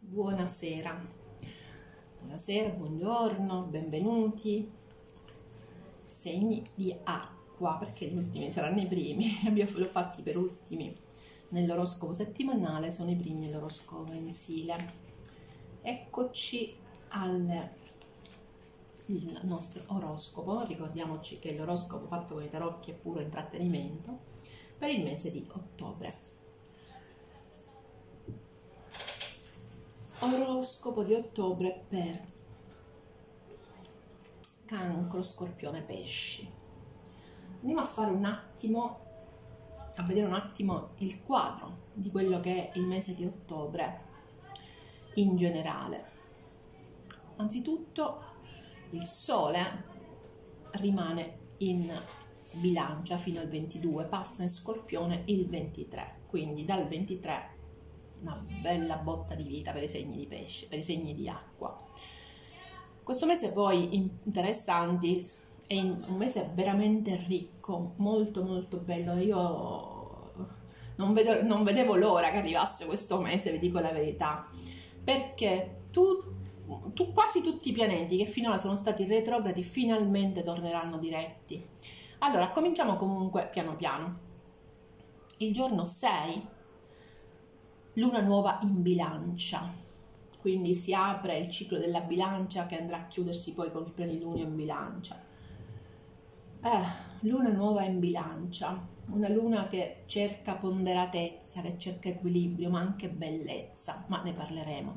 Buonasera, buongiorno, benvenuti. Segni di acqua, perché gli ultimi saranno i primi, l'ho fatti per ultimi nell'oroscopo settimanale, sono i primi nell'oroscopo mensile. Eccoci al nostro oroscopo. Ricordiamoci che l'oroscopo fatto con i tarocchi è puro intrattenimento per il mese di ottobre. Oroscopo di ottobre per Cancro, Scorpione, Pesci. Andiamo a fare a vedere un attimo il quadro di quello che è il mese di ottobre in generale. Anzitutto il Sole rimane in Bilancia fino al 22, passa in Scorpione il 23, quindi dal 23 una bella botta di vita per i segni di pesce, per i segni di acqua. Questo mese poi interessanti, è un mese veramente ricco, molto molto bello. Io non vedevo l'ora che arrivasse questo mese, vi dico la verità, perché quasi tutti i pianeti che finora sono stati retrogradi finalmente torneranno diretti. Allora, cominciamo comunque piano piano. Il giorno 6 luna nuova in Bilancia, quindi si apre il ciclo della Bilancia che andrà a chiudersi poi col plenilunio in Bilancia. Luna nuova in Bilancia, una luna che cerca ponderatezza, che cerca equilibrio, ma anche bellezza, ma ne parleremo.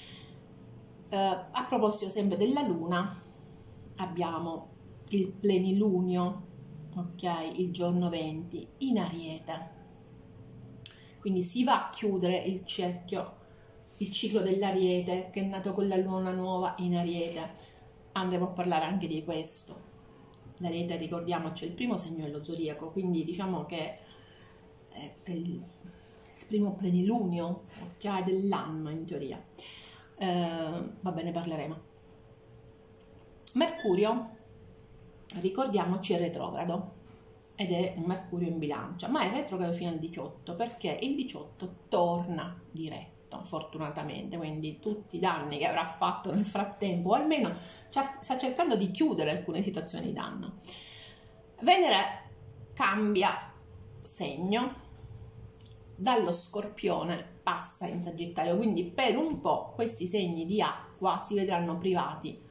A proposito sempre della luna, abbiamo il plenilunio, ok, il giorno 20 in Ariete. Quindi si va a chiudere il cerchio, il ciclo dell'Ariete che è nato con la luna nuova in Ariete. Andremo a parlare anche di questo. L'Ariete, ricordiamoci, è il primo segno dello zodiaco, quindi diciamo che è il primo plenilunio, ok, dell'anno in teoria. Va bene, parleremo. Mercurio, ricordiamoci, è retrogrado. Ed è un Mercurio in Bilancia, ma è retrogrado fino al 18, perché il 18 torna diretto, fortunatamente, quindi tutti i danni che avrà fatto nel frattempo, o almeno sta cercando di chiudere alcune situazioni di danno. Venere cambia segno, dallo Scorpione passa in Sagittario, quindi per un po' questi segni di acqua si vedranno privati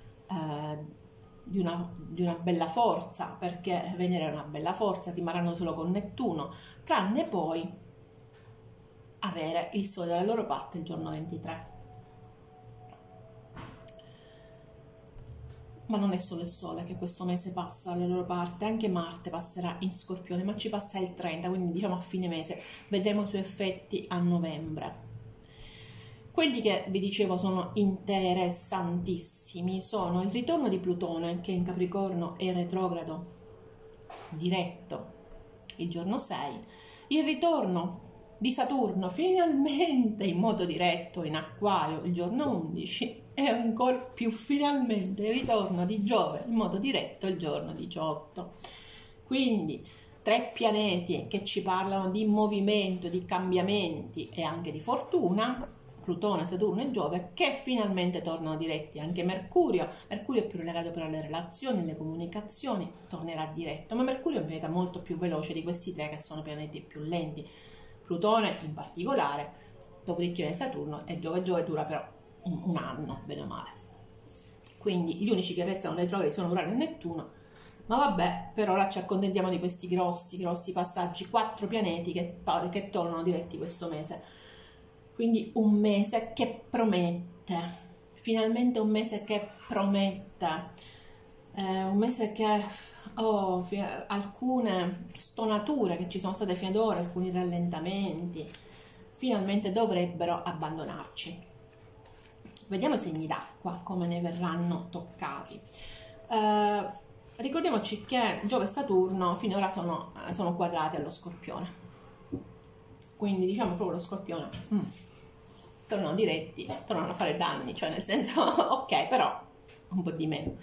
di una bella forza, perché Venere è una bella forza, rimarranno solo con Nettuno, tranne poi avere il Sole dalla loro parte il giorno 23. Ma non è solo il Sole che questo mese passa dalla loro parte, anche Marte passerà in Scorpione, ma ci passa il 30, quindi diciamo a fine mese, vedremo i suoi effetti a novembre. Quelli che vi dicevo sono interessantissimi, sono il ritorno di Plutone, che in Capricorno è retrogrado diretto il giorno 6, il ritorno di Saturno finalmente in modo diretto in Acquario il giorno 11 e ancora più finalmente il ritorno di Giove in modo diretto il giorno 18. Quindi 3 pianeti che ci parlano di movimento, di cambiamenti e anche di fortuna, Plutone, Saturno e Giove, che finalmente tornano diretti. Anche Mercurio è più legato per le relazioni, le comunicazioni, tornerà diretto, ma Mercurio è un pianeta molto più veloce di questi 3 che sono pianeti più lenti. Plutone in particolare, dopodiché è Saturno, e Giove dura però un anno, bene o male. Quindi gli unici che restano retrogradi sono Urano e Nettuno, ma vabbè, per ora ci accontentiamo di questi grossi passaggi, 4 pianeti che tornano diretti questo mese. Quindi un mese che promette, finalmente un mese che promette, un mese che alcune stonature che ci sono state fino ad ora, alcuni rallentamenti, finalmente dovrebbero abbandonarci. Vediamo i segni d'acqua, come ne verranno toccati. Ricordiamoci che Giove e Saturno finora sono quadrati allo Scorpione. Quindi diciamo proprio lo Scorpione tornano diretti, tornano a fare danni, cioè nel senso ok, però un po' di meno.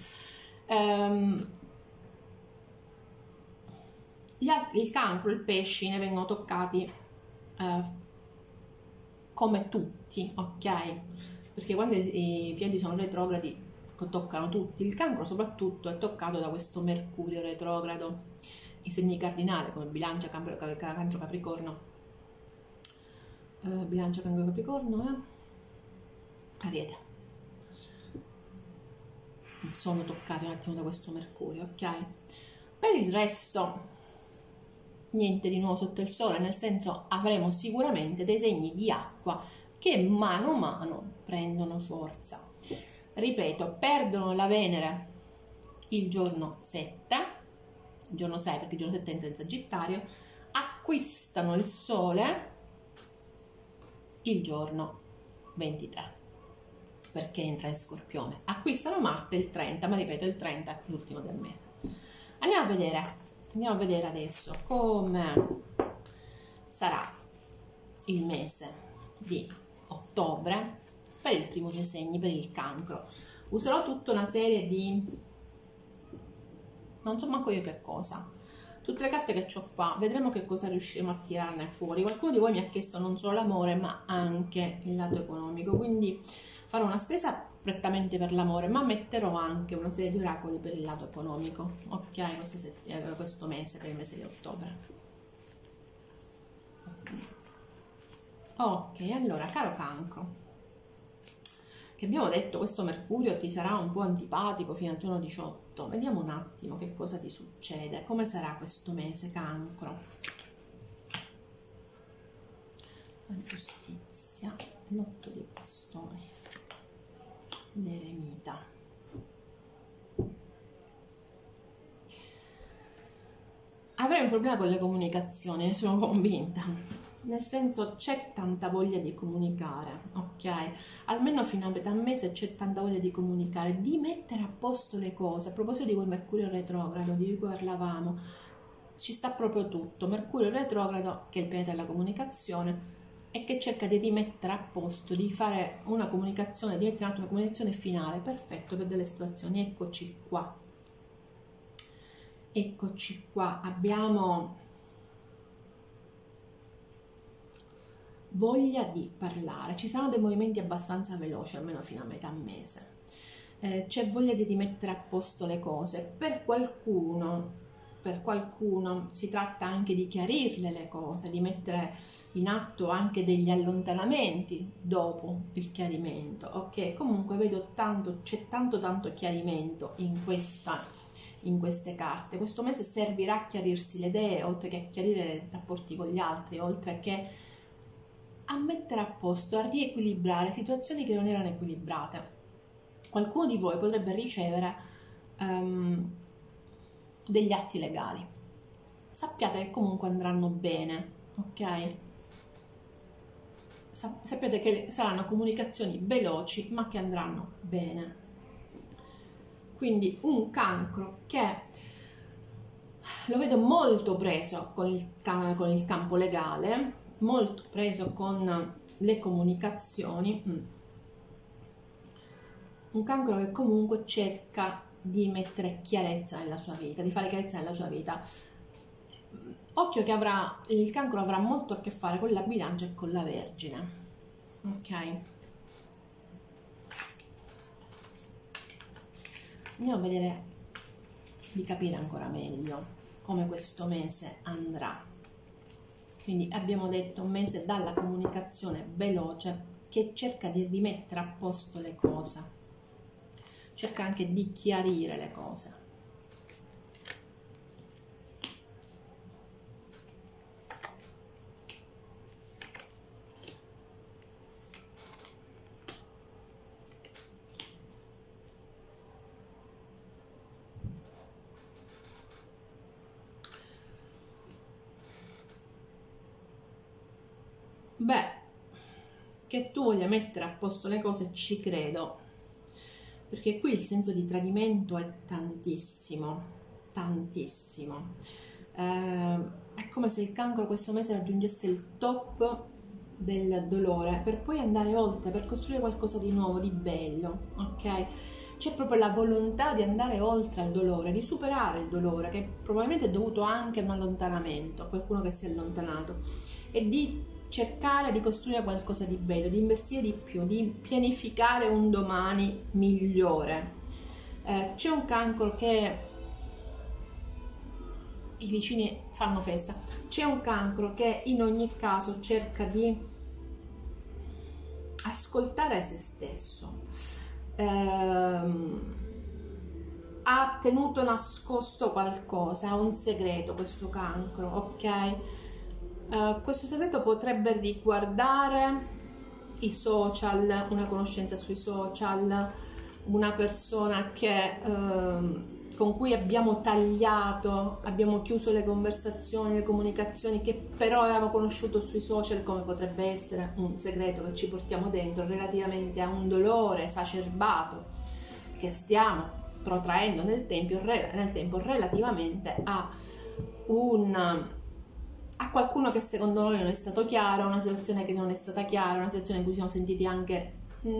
Il Cancro, il Pesci ne vengono toccati come tutti, ok? Perché quando i piedi sono retrogradi toccano tutti, il cancro soprattutto è toccato da questo Mercurio retrogrado. I segni cardinali come Bilancia, Cancro, Capricorno, Bilancia, Cancro, Capricorno, Ariete, sono toccati un attimo da questo Mercurio, ok? Per il resto niente di nuovo sotto il sole, nel senso avremo sicuramente dei segni di acqua che mano a mano prendono forza. Ripeto, perdono la Venere il giorno 7, il giorno 6 perché il giorno 7 entra in Sagittario, acquistano il Sole il giorno 23 perché entra in Scorpione, acquistano Marte il 30, ma ripeto il 30 è l'ultimo del mese. Andiamo a vedere adesso come sarà il mese di ottobre per il primo dei segni, per il cancro. Userò tutta una serie di, non so manco io che cosa, tutte le carte che ho qua, vedremo che cosa riusciremo a tirarne fuori. Qualcuno di voi mi ha chiesto non solo l'amore ma anche il lato economico, quindi farò una stesa prettamente per l'amore, ma metterò anche una serie di oracoli per il lato economico, ok? Questo mese, per il mese di ottobre. Ok, allora, caro cancro, che abbiamo detto questo Mercurio ti sarà un po' antipatico fino al giorno 18, vediamo un attimo che cosa ti succede, come sarà questo mese, cancro. La giustizia, l'8 di bastoni, l'eremita. Avrei un problema con le comunicazioni, ne sono convinta. Nel senso, c'è tanta voglia di comunicare, ok? Almeno fino a metà mese c'è tanta voglia di comunicare, di mettere a posto le cose. A proposito di quel Mercurio retrogrado di cui parlavamo, ci sta proprio tutto. Mercurio retrogrado, che è il pianeta della comunicazione, e che cerca di rimettere a posto, di fare una comunicazione, di mettere in atto una comunicazione finale, perfetto per delle situazioni. Eccoci qua. Eccoci qua, abbiamo voglia di parlare, ci saranno dei movimenti abbastanza veloci, almeno fino a metà mese. C'è voglia di rimettere a posto le cose. Per qualcuno si tratta anche di chiarirle le cose, di mettere in atto anche degli allontanamenti dopo il chiarimento, ok? Comunque vedo c'è tanto chiarimento in queste carte. Questo mese servirà a chiarirsi le idee, oltre che a chiarire i rapporti con gli altri, oltre che a mettere a posto, a riequilibrare situazioni che non erano equilibrate. Qualcuno di voi potrebbe ricevere degli atti legali. Sappiate che comunque andranno bene, ok? Sappiate che saranno comunicazioni veloci ma che andranno bene. Quindi un cancro che lo vedo molto preso con il campo legale, molto preso con le comunicazioni, un cancro che comunque cerca di mettere chiarezza nella sua vita, di fare chiarezza nella sua vita. Occhio che il cancro avrà molto a che fare con la Bilancia e con la Vergine, ok? Andiamo a vedere, di capire ancora meglio come questo mese andrà. Quindi abbiamo detto un mese dalla comunicazione veloce che cerca di rimettere a posto le cose, cerca anche di chiarire le cose. Beh, che tu voglia mettere a posto le cose ci credo, perché qui il senso di tradimento è tantissimo, tantissimo. È come se il cancro questo mese raggiungesse il top del dolore per poi andare oltre, per costruire qualcosa di nuovo, di bello, ok? C'è proprio la volontà di andare oltre al dolore, di superare il dolore, che probabilmente è dovuto anche a un allontanamento, a qualcuno che si è allontanato, e di cercare di costruire qualcosa di bello, di investire di più, di pianificare un domani migliore. C'è un cancro che i vicini fanno festa, c'è un cancro che in ogni caso cerca di ascoltare se stesso, ha tenuto nascosto qualcosa, ha un segreto questo cancro, ok? Questo segreto potrebbe riguardare i social, una conoscenza sui social, una persona che, con cui abbiamo tagliato, abbiamo chiuso le conversazioni, le comunicazioni, che però avevamo conosciuto sui social, come potrebbe essere un segreto che ci portiamo dentro relativamente a un dolore esacerbato che stiamo protraendo nel tempo relativamente a qualcuno che secondo noi non è stato chiaro, una situazione che non è stata chiara, una situazione in cui siamo sentiti anche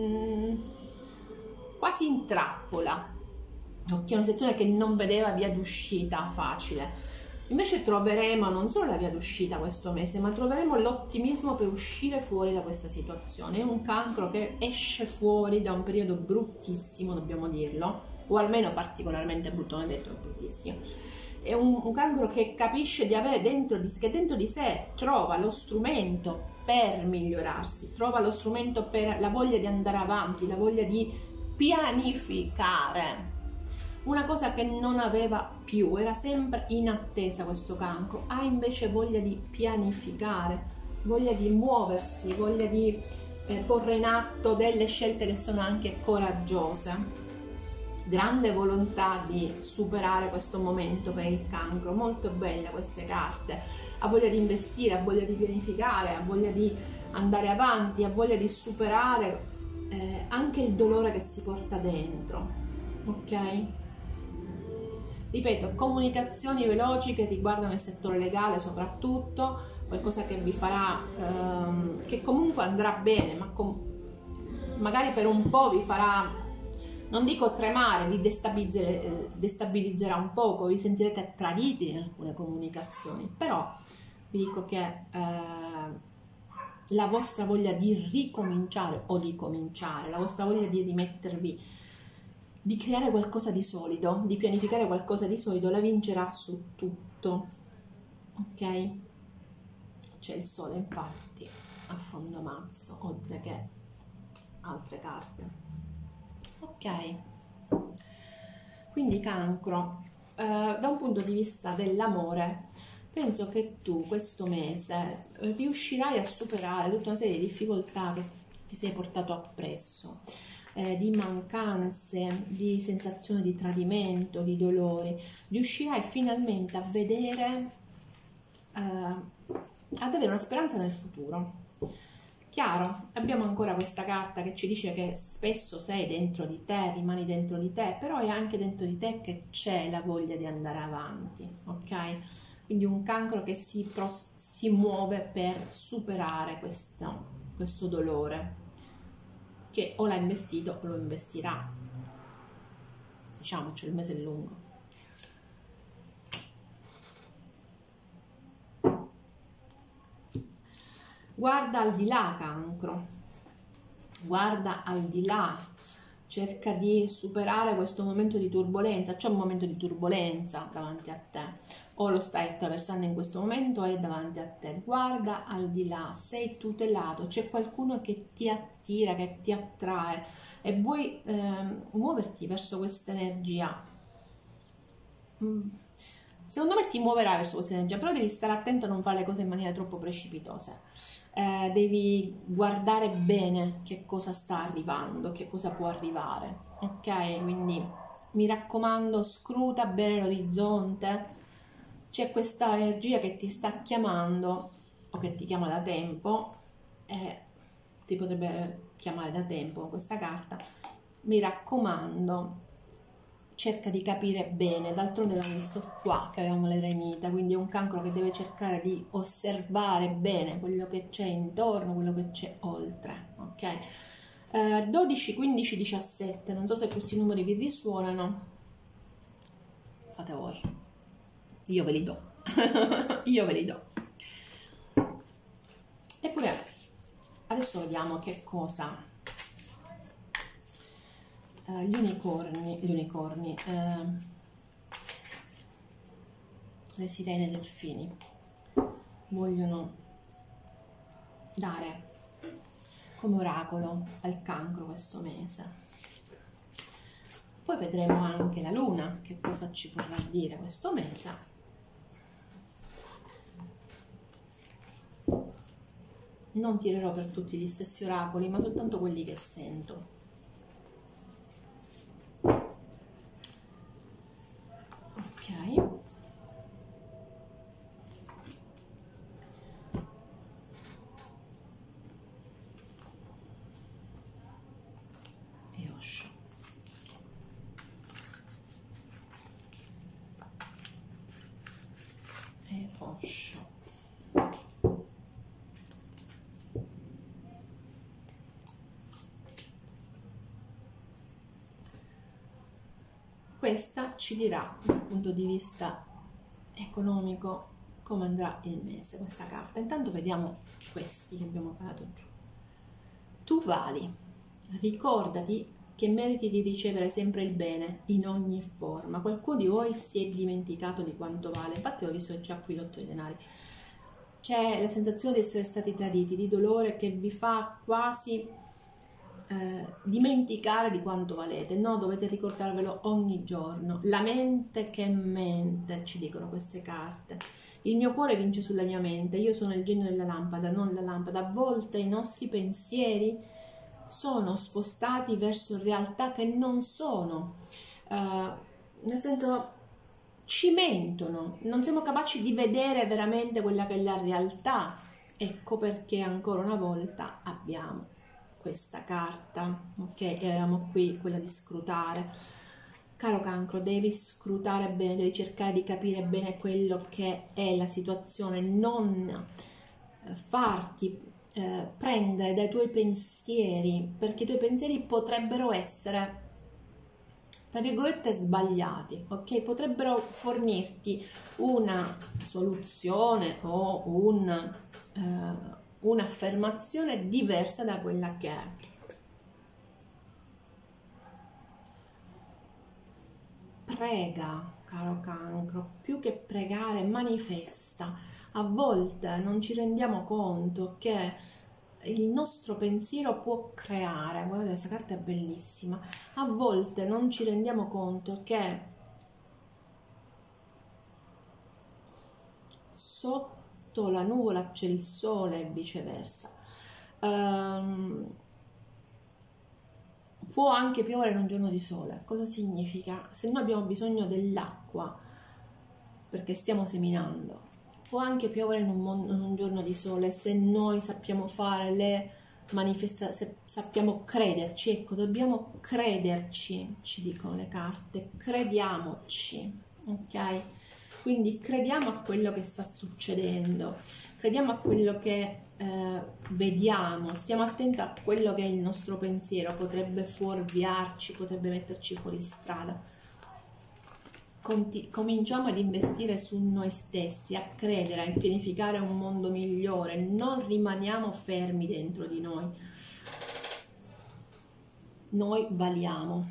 quasi in trappola, okay? Una situazione che non vedeva via d'uscita facile. Invece troveremo non solo la via d'uscita questo mese, ma troveremo l'ottimismo per uscire fuori da questa situazione. È un cancro che esce fuori da un periodo bruttissimo, dobbiamo dirlo, o almeno particolarmente brutto, non è detto bruttissimo. È un cancro che capisce di avere dentro di sé, trova lo strumento per migliorarsi, trova lo strumento per la voglia di andare avanti, la voglia di pianificare, una cosa che non aveva più, era sempre in attesa questo cancro, ha invece voglia di pianificare, voglia di muoversi, voglia di porre in atto delle scelte che sono anche coraggiose. Grande volontà di superare questo momento per il cancro, molto belle queste carte, ha voglia di investire, ha voglia di pianificare, ha voglia di andare avanti, ha voglia di superare anche il dolore che si porta dentro, ok? Ripeto, comunicazioni veloci che riguardano il settore legale soprattutto, qualcosa che vi farà, che comunque andrà bene, ma magari per un po' vi farà, non dico tremare, vi destabilizzerà un poco, vi sentirete traditi in alcune comunicazioni, però vi dico che la vostra voglia di ricominciare o di cominciare, la vostra voglia di rimettervi, di creare qualcosa di solido, di pianificare qualcosa di solido, la vincerà su tutto, ok? C'è il sole infatti a fondo mazzo, oltre che altre carte, ok? Quindi cancro, da un punto di vista dell'amore, penso che tu questo mese riuscirai a superare tutta una serie di difficoltà che ti sei portato appresso, di mancanze, di sensazioni di tradimento, di dolori. Riuscirai finalmente a vedere, ad avere una speranza nel futuro. Chiaro, abbiamo ancora questa carta che ci dice che spesso sei dentro di te, rimani dentro di te, però è anche dentro di te che c'è la voglia di andare avanti, ok? Quindi un cancro che si muove per superare questo dolore, che o l'ha investito o lo investirà. Diciamoci, il mese è lungo. Guarda al di là, cancro, guarda al di là, cerca di superare questo momento di turbolenza. C'è un momento di turbolenza davanti a te, o lo stai attraversando in questo momento, è davanti a te. Guarda al di là, sei tutelato, c'è qualcuno che ti attira, che ti attrae e vuoi muoverti verso questa energia. Secondo me ti muoverai verso questa energia, però devi stare attento a non fare le cose in maniera troppo precipitosa. Devi guardare bene che cosa sta arrivando, che cosa può arrivare, ok? Quindi mi raccomando, scruta bene l'orizzonte. C'è questa energia che ti sta chiamando o che ti chiama da tempo, ti potrebbe chiamare da tempo questa carta. Mi raccomando, cerca di capire bene. D'altronde abbiamo visto qua che avevamo l'eremita, quindi è un cancro che deve cercare di osservare bene quello che c'è intorno, quello che c'è oltre, ok? 12, 15, 17, non so se questi numeri vi risuonano, fate voi, io ve li do. Io ve li do. Eppure adesso vediamo che cosa gli unicorni, le sirene e delfini vogliono dare come oracolo al Cancro questo mese. Poi vedremo anche la Luna, che cosa ci vorrà dire questo mese. Non tirerò per tutti gli stessi oracoli, ma soltanto quelli che sento. Ok. Questa ci dirà dal punto di vista economico come andrà il mese, questa carta. Intanto vediamo questi che abbiamo parlato giù. Tu vali, ricordati che meriti di ricevere sempre il bene in ogni forma. Qualcuno di voi si è dimenticato di quanto vale, infatti ho visto già qui l'8 di denari. C'è la sensazione di essere stati traditi, di dolore che vi fa quasi dimenticare di quanto valete. No, dovete ricordarvelo ogni giorno. La mente che mente, ci dicono queste carte. Il mio cuore vince sulla mia mente, io sono il genio della lampada, non la lampada. A volte i nostri pensieri sono spostati verso realtà che non sono, nel senso ci mentono, non siamo capaci di vedere veramente quella che è la realtà. Ecco perché ancora una volta abbiamo questa carta, ok? E avevamo qui quella di scrutare. Caro Cancro, devi scrutare bene, devi cercare di capire bene quello che è la situazione, non farti prendere dai tuoi pensieri, perché i tuoi pensieri potrebbero essere, tra virgolette, sbagliati, ok? Potrebbero fornirti una soluzione o un'affermazione diversa da quella che è. Prega, caro Cancro, più che pregare, manifesta. A volte non ci rendiamo conto che il nostro pensiero può creare, guardate, questa carta è bellissima, a volte non ci rendiamo conto che sotto la nuvola c'è il sole e viceversa. Può anche piovere in un giorno di sole. Cosa significa? Se noi abbiamo bisogno dell'acqua perché stiamo seminando, può anche piovere in un giorno di sole se noi sappiamo fare le manifestazioni, se sappiamo crederci. Ecco, dobbiamo crederci, ci dicono le carte, crediamoci, ok? Quindi crediamo a quello che sta succedendo, crediamo a quello che vediamo, stiamo attenti a quello che è il nostro pensiero, potrebbe fuorviarci, potrebbe metterci fuori strada. Cominciamo ad investire su noi stessi, a credere, a pianificare un mondo migliore, non rimaniamo fermi dentro di noi. Noi valiamo.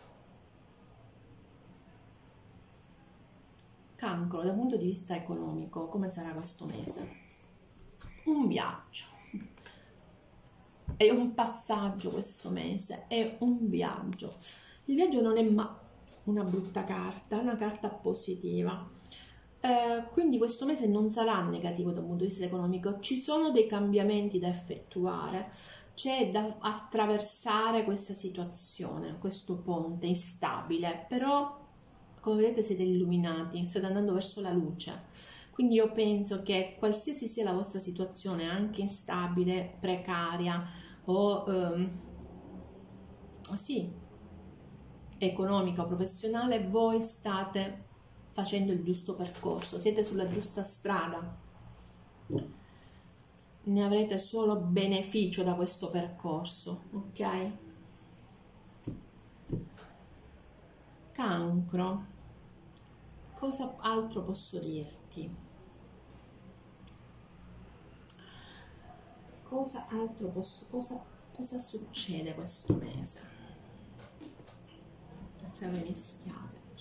Cancro, dal punto di vista economico, come sarà questo mese? Un viaggio, è un passaggio questo mese, è un viaggio. Il viaggio non è una brutta carta, è una carta positiva, quindi questo mese non sarà negativo dal punto di vista economico, ci sono dei cambiamenti da effettuare, c'è da attraversare questa situazione, questo ponte instabile, però come vedete siete illuminati, state andando verso la luce. Quindi io penso che qualsiasi sia la vostra situazione, anche instabile, precaria o sì, economica o professionale, voi state facendo il giusto percorso, siete sulla giusta strada. Ne avrete solo beneficio da questo percorso, ok? Cancro, cosa altro posso dirti? cosa altro cosa succede questo mese? Stelle mischiate già.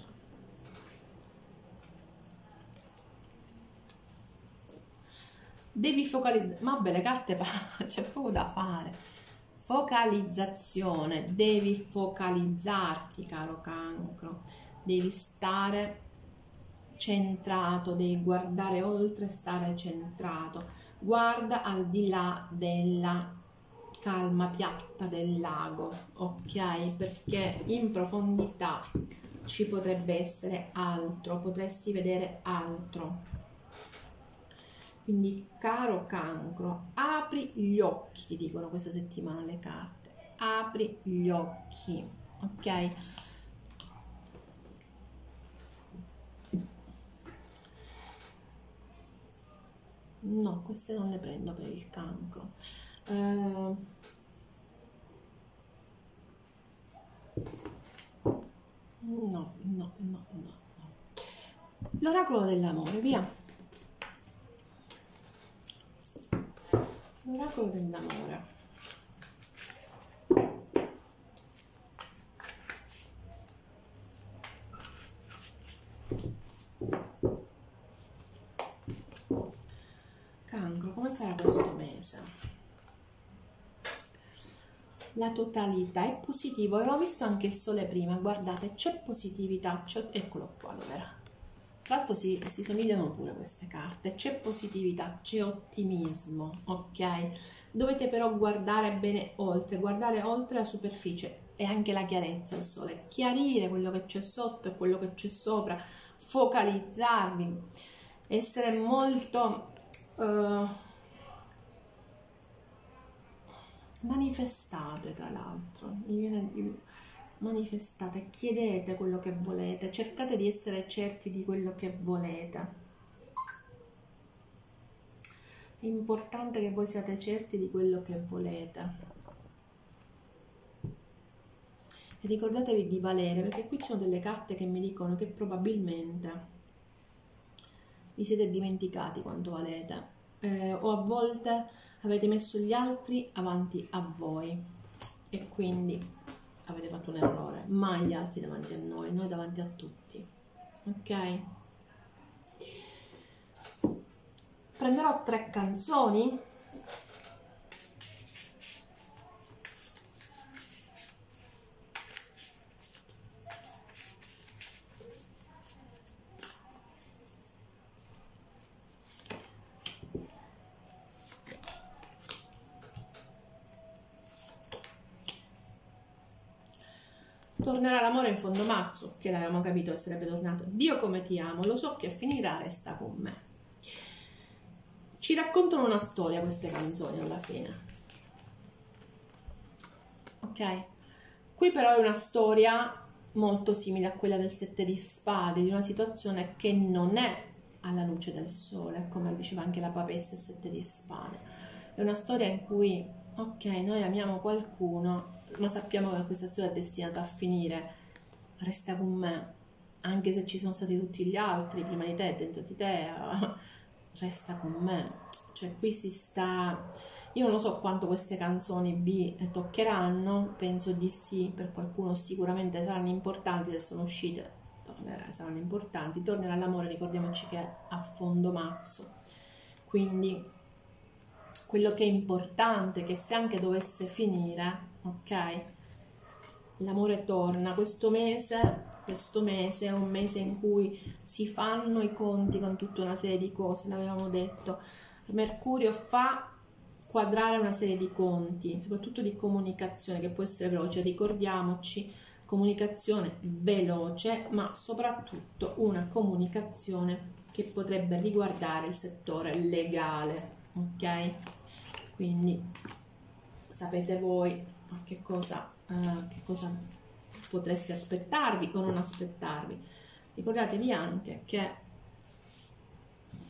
Devi focalizzare, ma beh, le carte c'è poco da fare. Focalizzazione, devi focalizzarti, caro Cancro, devi stare centrato, devi guardare oltre, stare centrato, guarda al di là della calma piatta del lago, ok? Perché in profondità ci potrebbe essere altro, potresti vedere altro. Quindi, caro Cancro, apri gli occhi, ti dicono questa settimana le carte, apri gli occhi, ok? No, queste non le prendo per il Cancro. No, no, no, no, no. L'oracolo dell'amore, via. L'oracolo dell'amore. Cancro, come sarà questo mese? La totalità è positivo, avevo visto anche il sole prima, guardate, c'è positività, eccolo qua, dov'era? Tra l'altro si somigliano pure queste carte, c'è positività, c'è ottimismo, ok? Dovete però guardare bene oltre, guardare oltre la superficie e anche la chiarezza del sole, chiarire quello che c'è sotto e quello che c'è sopra, focalizzarvi, essere molto manifestate, tra l'altro, manifestate, chiedete quello che volete, cercate di essere certi di quello che volete. È importante che voi siate certi di quello che volete. E ricordatevi di valere, perché qui ci sono delle carte che mi dicono che probabilmente vi siete dimenticati quanto valete, o a volte avete messo gli altri avanti a voi e quindi avete fatto un errore, mai gli altri davanti a noi davanti a tutti, ok? Prenderò 3 canzoni. Tornerà l'amore in fondo mazzo, che l'avevamo capito che sarebbe tornato. Dio come ti amo, lo so che finirà, resta con me. Ci raccontano una storia queste canzoni alla fine. Ok? Qui però è una storia molto simile a quella del 7 di spade, di una situazione che non è alla luce del sole, come diceva anche la papessa il 7 di spade. È una storia in cui, ok, noi amiamo qualcuno, ma sappiamo che questa storia è destinata a finire, resta con me, anche se ci sono stati tutti gli altri prima di te, dentro di te, resta con me. Cioè qui si sta, io non so quanto queste canzoni vi toccheranno, penso di sì, per qualcuno sicuramente saranno importanti, se sono uscite saranno importanti. Tornerà l'amore, ricordiamoci che è a fondo mazzo, quindi quello che è importante è che se anche dovesse finire, ok, l'amore torna. Questo mese è un mese in cui si fanno i conti con tutta una serie di cose, l'avevamo detto. Mercurio fa quadrare una serie di conti, soprattutto di comunicazione, che può essere veloce, ricordiamoci, comunicazione veloce, ma soprattutto una comunicazione che potrebbe riguardare il settore legale, ok? Quindi sapete voi che cosa potreste aspettarvi o non aspettarvi. Ricordatevi anche che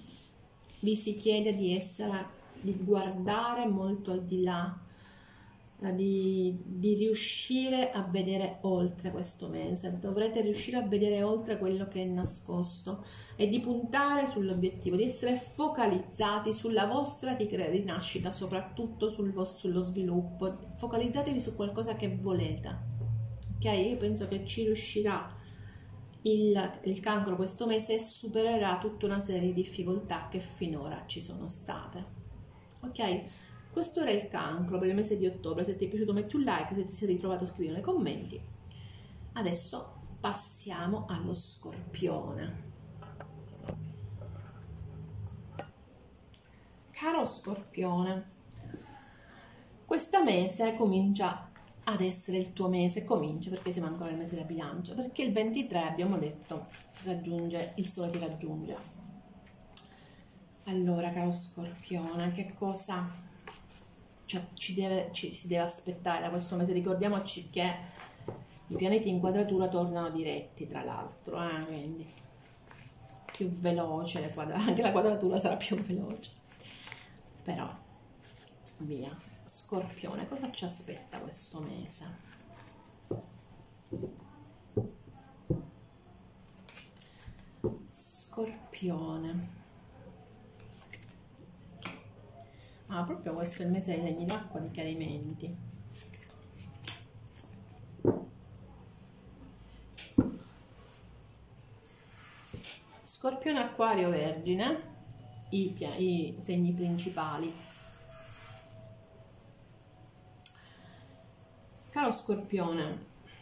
vi si chiede di guardare molto al di là di riuscire a vedere oltre questo mese. Dovrete riuscire a vedere oltre quello che è nascosto e di puntare sull'obiettivo, di essere focalizzati sulla vostra rinascita, soprattutto sullo sviluppo. Focalizzatevi su qualcosa che volete, ok? Io penso che ci riuscirà il cancro questo mese e supererà tutta una serie di difficoltà che finora ci sono state, ok? Questo era il cancro per il mese di ottobre. Se ti è piaciuto metti un like, se ti sei ritrovato scrivi nei commenti. Adesso passiamo allo Scorpione. Caro Scorpione, questo mese comincia ad essere il tuo mese, comincia perché siamo ancora nel mese della bilancia, perché il 23 abbiamo detto raggiunge, il sole ti raggiunge. Allora, caro Scorpione, che cosa si deve aspettare da questo mese? Ricordiamoci che i pianeti in quadratura tornano diretti, tra l'altro, quindi più veloce, anche la quadratura sarà più veloce. Però, via. Scorpione, cosa ci aspetta questo mese? Scorpione. Proprio questo è il mese dei segni d'acqua, di chiarimenti. Scorpione, Acquario, Vergine, i segni principali. Caro Scorpione,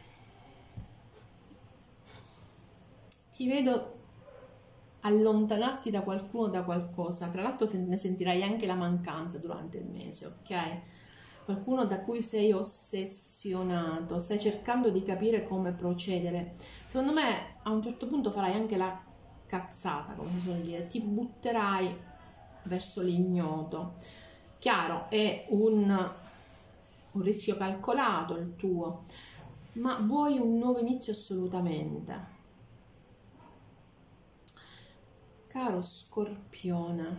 ti vedo allontanarti da qualcuno, da qualcosa. Tra l'altro ne sentirai anche la mancanza durante il mese, ok? Qualcuno da cui sei ossessionato, stai cercando di capire come procedere. Secondo me a un certo punto farai anche la cazzata, come si suol dire, ti butterai verso l'ignoto. Chiaro, è un rischio calcolato il tuo, ma vuoi un nuovo inizio assolutamente. Caro Scorpione,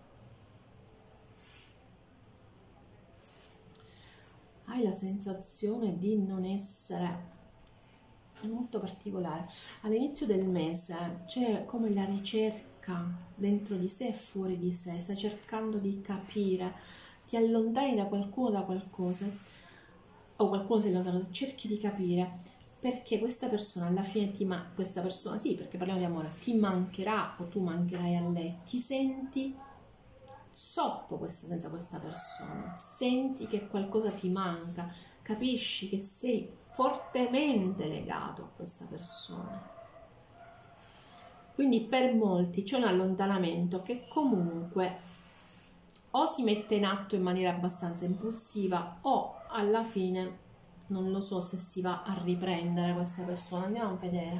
hai la sensazione di non essere, è molto particolare, all'inizio del mese c'è come la ricerca dentro di sé e fuori di sé, stai cercando di capire, ti allontani da qualcuno, da qualcosa, o qualcuno si allontana, cerchi di capire perché questa persona alla fine questa persona, sì, perché parliamo di amore, ti mancherà o tu mancherai a lei, ti senti sotto senza questa persona, senti che qualcosa ti manca, capisci che sei fortemente legato a questa persona. Quindi per molti c'è un allontanamento che comunque o si mette in atto in maniera abbastanza impulsiva o alla fine non lo so se si va a riprendere questa persona. Andiamo a vedere.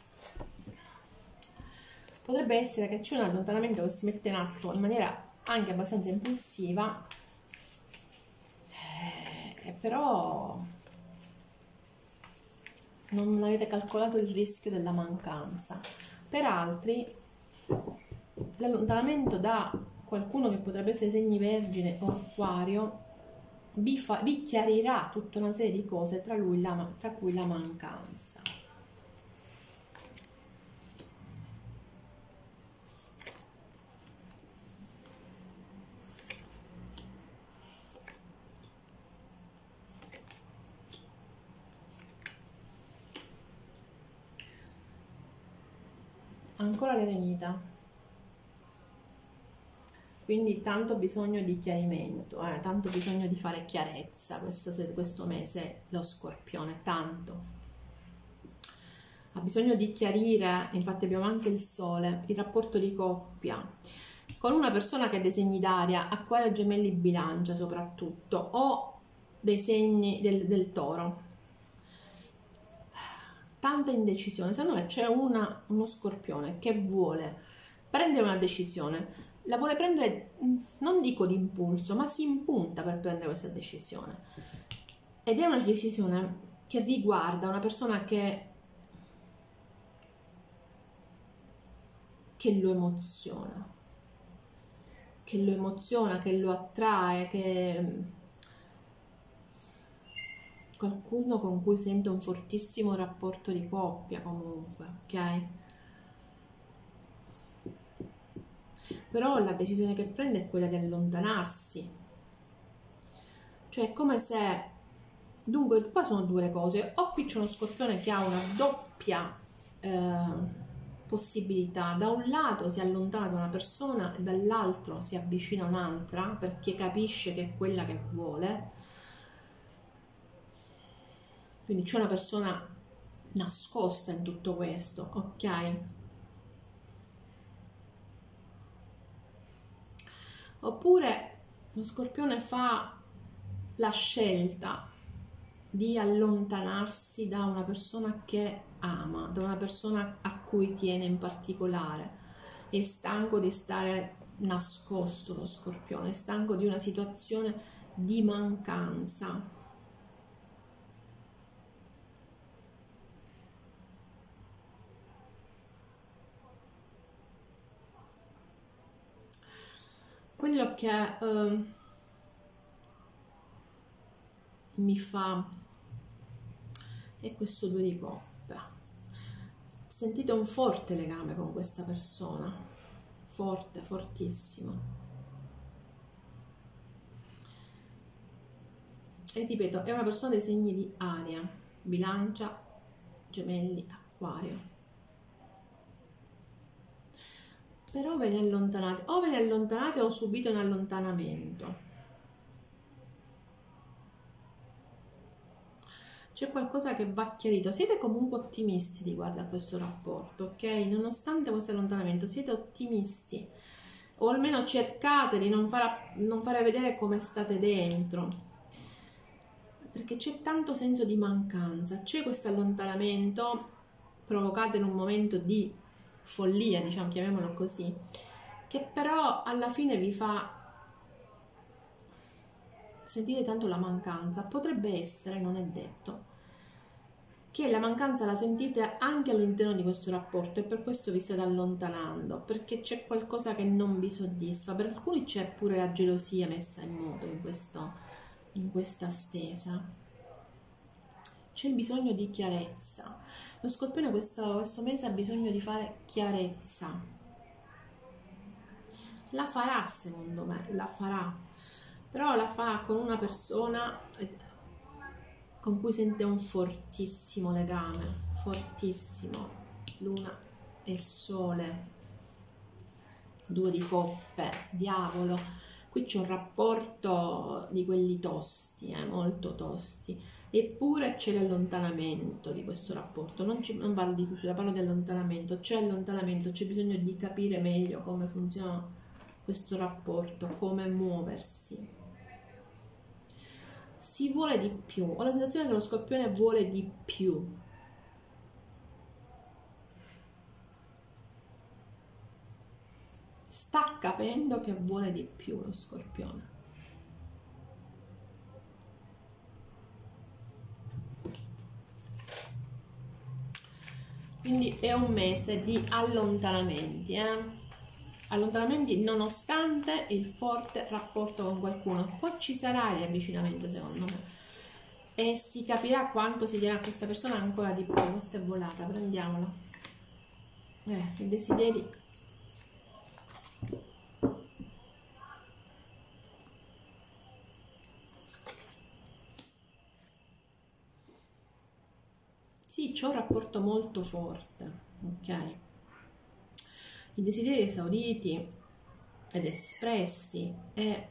Potrebbe essere che c'è un allontanamento che si mette in atto in maniera anche abbastanza impulsiva, però non avete calcolato il rischio della mancanza. Per altri l'allontanamento da qualcuno che potrebbe essere segni Vergine o Acquario vi chiarirà tutta una serie di cose, tra cui la mancanza. Ancora l'eremita, quindi tanto bisogno di chiarimento, tanto bisogno di fare chiarezza questo mese lo Scorpione, tanto ha bisogno di chiarire. Infatti abbiamo anche il Sole, il rapporto di coppia con una persona che ha dei segni d'aria, Acquario, Gemelli, Bilancia soprattutto, o dei segni del Toro. Tanta indecisione. Secondo me c'è uno Scorpione che vuole prendere una decisione, la vuole prendere, non dico d'impulso, ma si impunta per prendere questa decisione, ed è una decisione che riguarda una persona che lo emoziona, che lo attrae, che qualcuno con cui sente un fortissimo rapporto di coppia comunque, ok? Però la decisione che prende è quella di allontanarsi, cioè è come se, dunque qua sono due cose, o qui c'è uno scorpione che ha una doppia possibilità, da un lato si allontana da una persona e dall'altro si avvicina a un'altra perché capisce che è quella che vuole, quindi c'è una persona nascosta in tutto questo, ok? Oppure lo scorpione fa la scelta di allontanarsi da una persona che ama, da una persona a cui tiene in particolare. È stanco di stare nascosto lo scorpione, è stanco di una situazione di mancanza. Quello che mi fa è questo 2 di coppe. Sentite un forte legame con questa persona, forte, fortissimo. E ripeto, è una persona dei segni di aria, Bilancia, Gemelli, Acquario. Però ve ne allontanate, o ve ne allontanate o subite un allontanamento. C'è qualcosa che va chiarito, siete comunque ottimisti riguardo a questo rapporto, ok? Nonostante questo allontanamento siete ottimisti, o almeno cercate di non fare vedere come state dentro, perché c'è tanto senso di mancanza, c'è questo allontanamento provocato in un momento di follia, diciamo, chiamiamolo così, che però alla fine vi fa sentire tanto la mancanza. Potrebbe essere, non è detto, che la mancanza la sentite anche all'interno di questo rapporto e per questo vi state allontanando, perché c'è qualcosa che non vi soddisfa. Per alcuni c'è pure la gelosia messa in moto in questa stesa. C'è il bisogno di chiarezza. Lo scorpione questo mese ha bisogno di fare chiarezza. La farà, secondo me, la farà, però la fa con una persona con cui sente un fortissimo legame, fortissimo. Luna e Sole, 2 di coppe, Diavolo. Qui c'è un rapporto di quelli tosti, molto tosti. Eppure c'è l'allontanamento di questo rapporto, non parlo di chiusura, parlo di allontanamento, c'è allontanamento, c'è bisogno di capire meglio come funziona questo rapporto, come muoversi. Si vuole di più, ho la sensazione che lo scorpione vuole di più. Sta capendo che vuole di più lo scorpione. Quindi è un mese di allontanamenti, allontanamenti nonostante il forte rapporto con qualcuno. Poi ci sarà il riavvicinamento, secondo me, e si capirà quanto si dirà a questa persona ancora di più. Questa è volata, prendiamola. I desideri. Sì, c'è un rapporto molto forte, ok? I desideri esauriti ed espressi e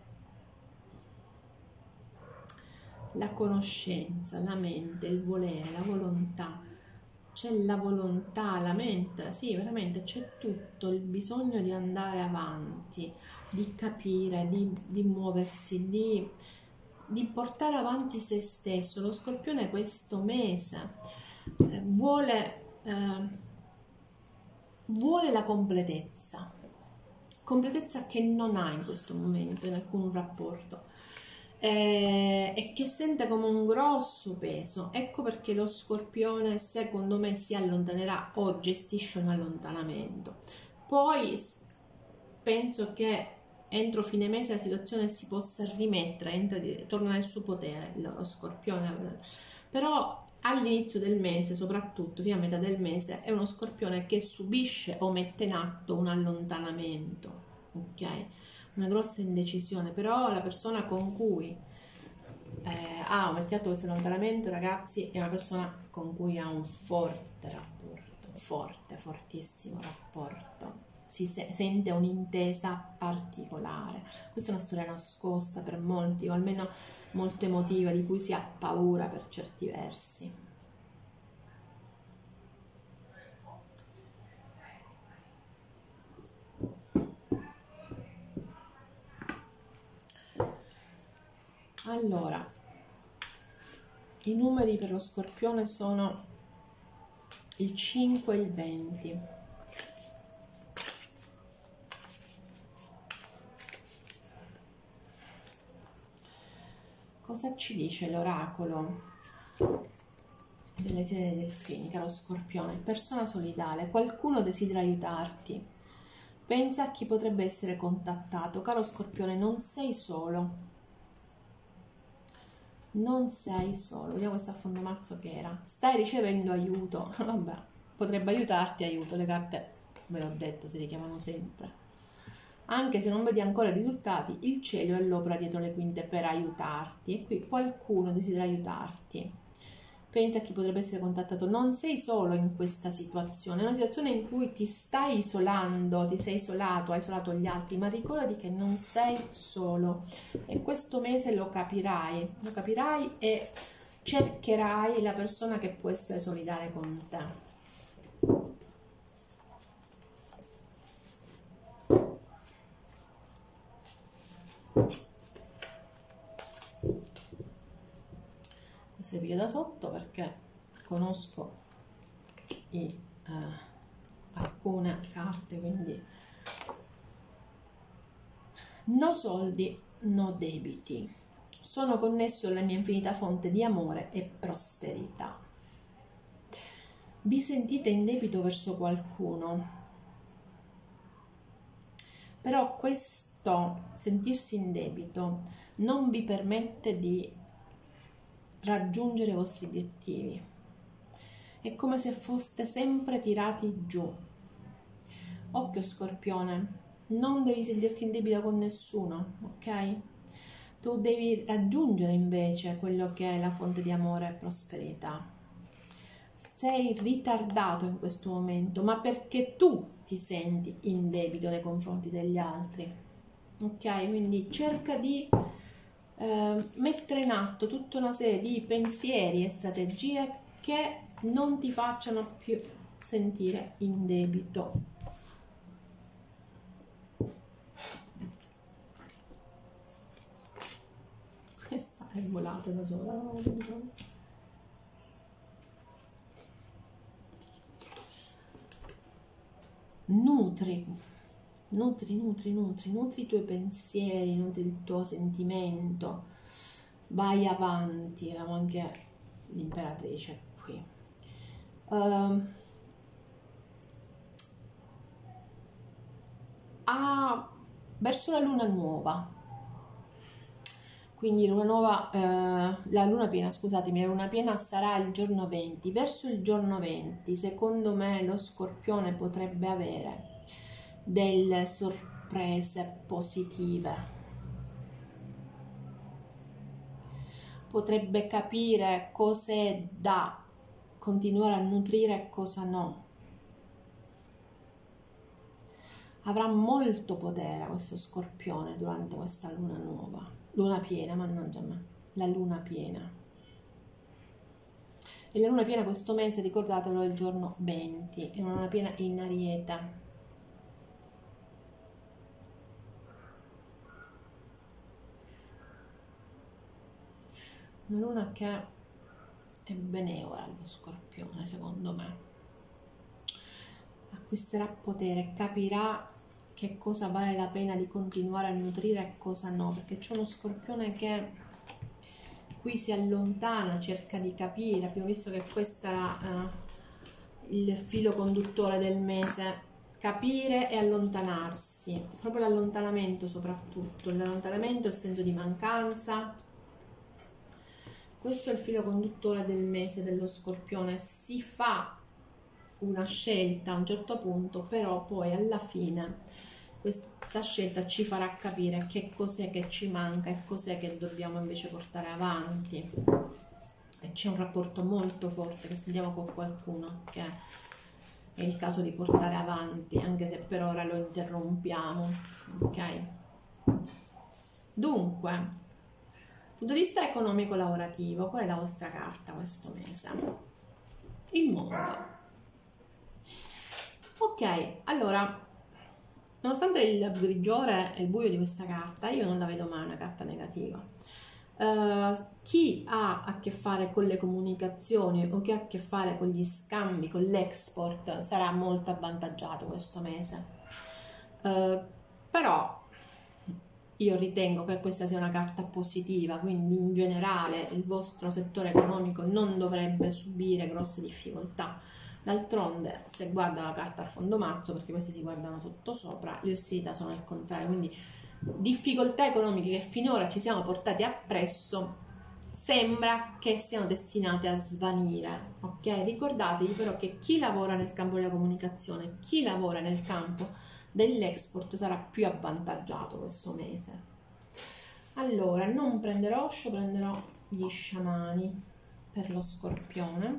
la conoscenza, la mente, il volere, la volontà. C'è la volontà, la mente, sì, veramente c'è tutto, il bisogno di andare avanti, di capire, di muoversi, di portare avanti se stesso. Lo scorpione questo mese vuole la completezza che non ha in questo momento in alcun rapporto, e che sente come un grosso peso. Ecco perché lo scorpione secondo me si allontanerà o gestisce un allontanamento. Poi penso che entro fine mese la situazione si possa rimettere, torna nel suo potere lo scorpione, però all'inizio del mese, soprattutto fino a metà del mese, è uno Scorpione che subisce o mette in atto un allontanamento, ok? Una grossa indecisione, però la persona con cui ha messo in atto questo allontanamento, ragazzi, è una persona con cui ha un forte rapporto, fortissimo rapporto. Si sente un'intesa particolare. Questa è una storia nascosta per molti, o almeno molto emotiva, di cui si ha paura per certi versi. Allora, i numeri per lo Scorpione sono il 5 e il 20. Cosa ci dice l'oracolo delle serie delfini, caro Scorpione? Persona solidale, qualcuno desidera aiutarti. Pensa a chi potrebbe essere contattato. Caro Scorpione, non sei solo. Non sei solo. Vediamo questo affondomazzo che era. Stai ricevendo aiuto. Vabbè, potrebbe aiutarti, aiuto. Le carte, ve l'ho detto, si richiamano sempre. Anche se non vedi ancora i risultati, il cielo è all'opera dietro le quinte per aiutarti. E qui qualcuno desidera aiutarti. Pensa a chi potrebbe essere contattato. Non sei solo in questa situazione, è una situazione in cui ti stai isolando, ti sei isolato, hai isolato gli altri, ma ricordati che non sei solo e questo mese lo capirai e cercherai la persona che può essere solidale con te. Se piglio da sotto perché conosco alcune carte, quindi no soldi, no debiti, sono connesso alla mia infinita fonte di amore e prosperità. Vi sentite in debito verso qualcuno, però questo sentirsi in debito non vi permette di raggiungere i vostri obiettivi. È come se foste sempre tirati giù. Occhio Scorpione, non devi sentirti in debito con nessuno, ok? Tu devi raggiungere invece quello che è la fonte di amore e prosperità. Sei ritardato in questo momento, ma perché tu ti senti in debito nei confronti degli altri, ok? Quindi cerca di mettere in atto tutta una serie di pensieri e strategie che non ti facciano più sentire in debito. Questa è volata da sola, no? Nutri i tuoi pensieri, nutri il tuo sentimento, vai avanti. Abbiamo anche l'imperatrice qui. Verso la luna nuova, quindi luna nuova, la luna piena, scusatemi, la luna piena sarà il giorno 20. Verso il giorno 20, secondo me, lo Scorpione potrebbe avere delle sorprese positive. Potrebbe capire cosa è da continuare a nutrire e cosa no. Avrà molto potere questo Scorpione durante questa luna nuova. Luna piena, mannaggia me, la luna piena. E la luna piena questo mese, ricordatelo, è il giorno 20, è una luna piena in Ariete. Una luna che è benevola allo Scorpione, secondo me. Acquisterà potere, capirà che cosa vale la pena di continuare a nutrire e cosa no, perché c'è uno Scorpione che qui si allontana, cerca di capire. Abbiamo visto che questo era il filo conduttore del mese: capire e allontanarsi, proprio l'allontanamento, soprattutto l'allontanamento, il senso di mancanza. questo è il filo conduttore del mese dello Scorpione. Si fa una scelta a un certo punto, però poi alla fine questa scelta ci farà capire che cos'è che ci manca e cos'è che dobbiamo invece portare avanti. E c'è un rapporto molto forte che sentiamo con qualcuno che è il caso di portare avanti, anche se per ora lo interrompiamo, ok? Dunque, dal punto di vista economico-lavorativo, qual è la vostra carta questo mese? Il mondo. Ok, allora, nonostante il grigiore e il buio di questa carta, io non la vedo mai una carta negativa. Chi ha a che fare con le comunicazioni o chi ha a che fare con gli scambi, con l'export, sarà molto avvantaggiato questo mese. Però io ritengo che questa sia una carta positiva, quindi in generale il vostro settore economico non dovrebbe subire grosse difficoltà. D'altronde, se guarda la carta a fondo mazzo, perché queste si guardano sotto sopra, le ostilità sono al contrario, quindi difficoltà economiche che finora ci siamo portati appresso sembra che siano destinate a svanire, ok? Ricordatevi però che chi lavora nel campo della comunicazione, chi lavora nel campo dell'export sarà più avvantaggiato questo mese. Allora, non prenderò Osho, prenderò gli sciamani per lo Scorpione.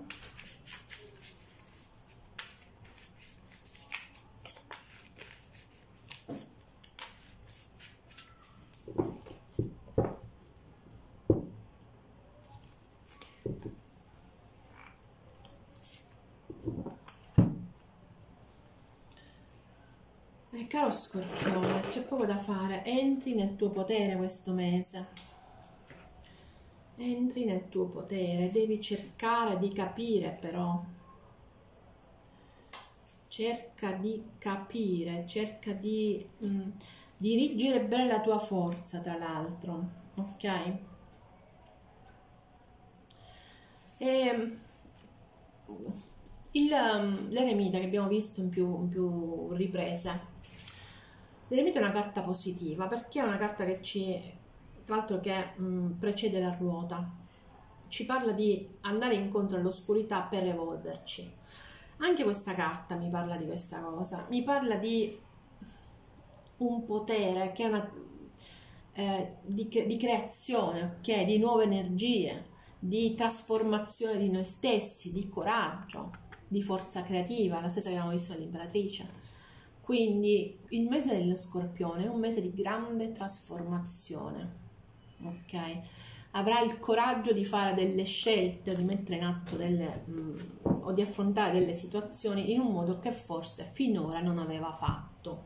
Caro Scorpione, c'è poco da fare, entri nel tuo potere questo mese, entri nel tuo potere, devi cercare di capire però, cerca di capire, cerca di dirigere bene la tua forza, tra l'altro, ok? L'eremita che abbiamo visto in più riprese. L'eremita è una carta positiva perché è una carta che tra l'altro che precede la ruota, ci parla di andare incontro all'oscurità per evolverci. Anche questa carta mi parla di questa cosa, mi parla di un potere che è una di creazione, ok? Di nuove energie, di trasformazione di noi stessi, di coraggio, di forza creativa, la stessa che abbiamo visto nell'Imperatrice. Quindi il mese dello Scorpione è un mese di grande trasformazione, ok? Avrà il coraggio di fare delle scelte, di mettere in atto o di affrontare delle situazioni in un modo che forse finora non aveva fatto.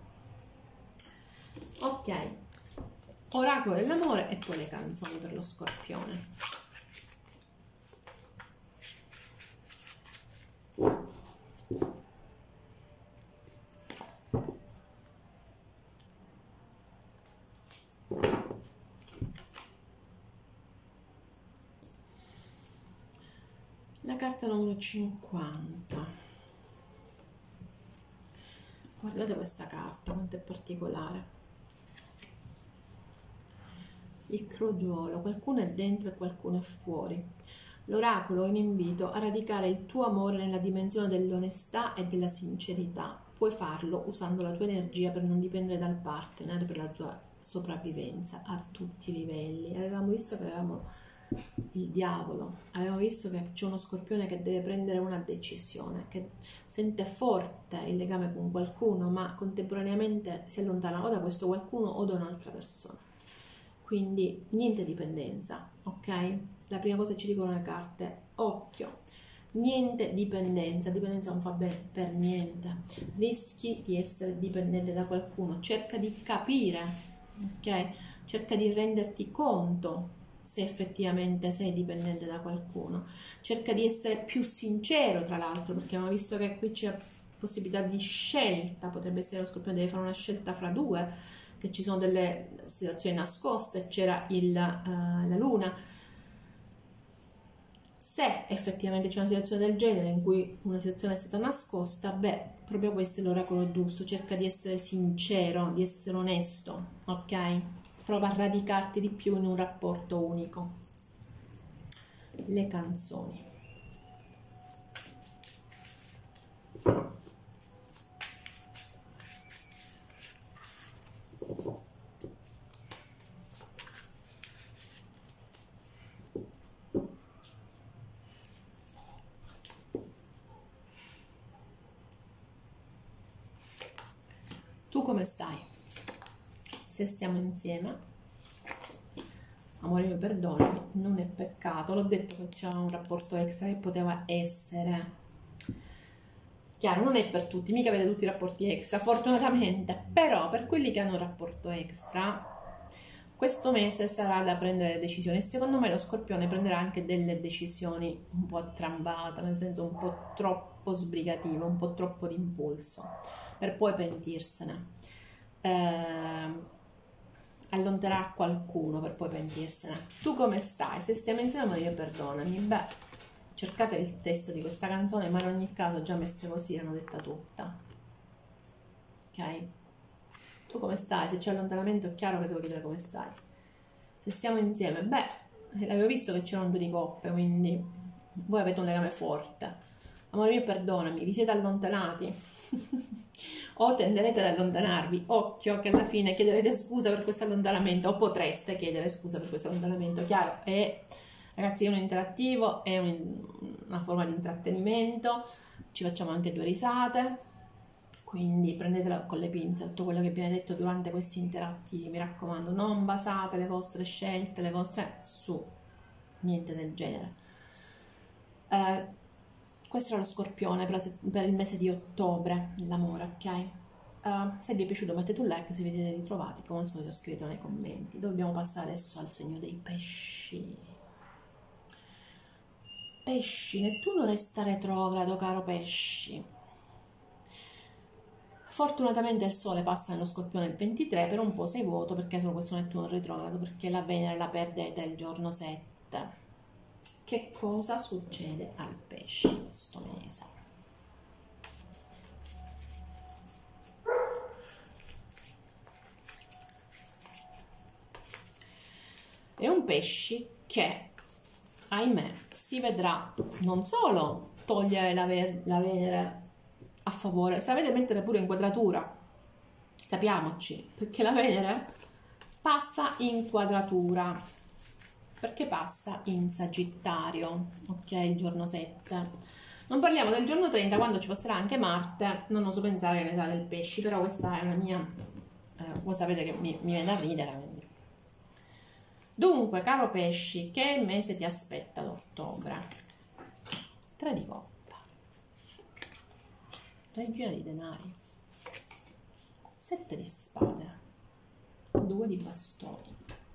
Ok, oracolo dell'amore e poi le canzoni per lo Scorpione. La carta numero 50. Guardate questa carta, quanto è particolare. Il crogiolo, qualcuno è dentro e qualcuno è fuori. L'oracolo è un invito a radicare il tuo amore nella dimensione dell'onestà e della sincerità. Puoi farlo usando la tua energia per non dipendere dal partner, per la tua sopravvivenza a tutti i livelli. Avevamo visto che avevamo il diavolo, abbiamo visto che c'è uno Scorpione che deve prendere una decisione, che sente forte il legame con qualcuno, ma contemporaneamente si allontana o da questo qualcuno o da un'altra persona. Quindi niente dipendenza, ok? La prima cosa che ci dicono le carte, occhio, niente dipendenza, dipendenza non fa bene per niente, rischi di essere dipendente da qualcuno, cerca di capire, ok? Cerca di renderti conto se effettivamente sei dipendente da qualcuno, cerca di essere più sincero, tra l'altro, perché abbiamo visto che qui c'è possibilità di scelta, potrebbe essere lo Scorpione deve fare una scelta fra due, che ci sono delle situazioni nascoste, c'era la luna. Se effettivamente c'è una situazione del genere in cui una situazione è stata nascosta, beh, proprio questo è l'oracolo giusto, cerca di essere sincero, di essere onesto, ok? Prova a radicarti di più in un rapporto unico. le canzoni. Tu come stai? Se stiamo insieme, amore mio, perdonami, non è peccato. L'ho detto che c'era un rapporto extra che poteva essere. Chiaro, non è per tutti, mica avete tutti i rapporti extra, fortunatamente, però per quelli che hanno un rapporto extra, questo mese sarà da prendere decisioni e secondo me lo Scorpione prenderà anche delle decisioni un po' attrambate, nel senso un po' troppo sbrigative, un po' troppo d'impulso, per poi pentirsene. Allontanerà qualcuno per poi pentirsene. Tu come stai? Se stiamo insieme, io perdonami. Beh, cercate il testo di questa canzone, ma in ogni caso già messe così l'hanno detta tutta. Ok? Tu come stai? Se c'è allontanamento è chiaro che devo chiedere come stai. Se stiamo insieme, beh, l'avevo visto che c'erano 2 di coppe, quindi voi avete un legame forte. Amore mio, perdonami, vi siete allontanati o tenderete ad allontanarvi. Occhio che alla fine chiederete scusa per questo allontanamento, o potreste chiedere scusa per questo allontanamento, chiaro? E ragazzi, è un interattivo, è una forma di intrattenimento, ci facciamo anche 2 risate, quindi prendetela con le pinze tutto quello che viene detto durante questi interattivi, mi raccomando, non basate le vostre scelte, le vostre su niente del genere. Questo era lo Scorpione per il mese di ottobre, l'amore, ok? Se vi è piaciuto mettete un like, se vi siete ritrovati, come al solito scrivetelo nei commenti. Dobbiamo passare adesso al segno dei pesci. Pesci, Nettuno resta retrogrado, caro pesci. Fortunatamente il Sole passa nello Scorpione il 23, per un po' sei vuoto perché solo questo Nettuno retrogrado, perché la Venere la perdete il giorno 7. Che cosa succede al pesci questo mese? È un pesci che, ahimè, si vedrà non solo togliere la Venere a favore, sapete mettere pure in quadratura, capiamoci, perché la Venere passa in quadratura, perché passa in Sagittario, ok, il giorno 7. Non parliamo del giorno 30, quando ci passerà anche Marte, non oso pensare che ne sa del pesci, però questa è una mia, voi sapete che mi viene da ridere, quindi. Dunque, caro pesci, che mese ti aspetta ad ottobre? 3 di coppa, regina di denari, 7 di spade, 2 di bastoni.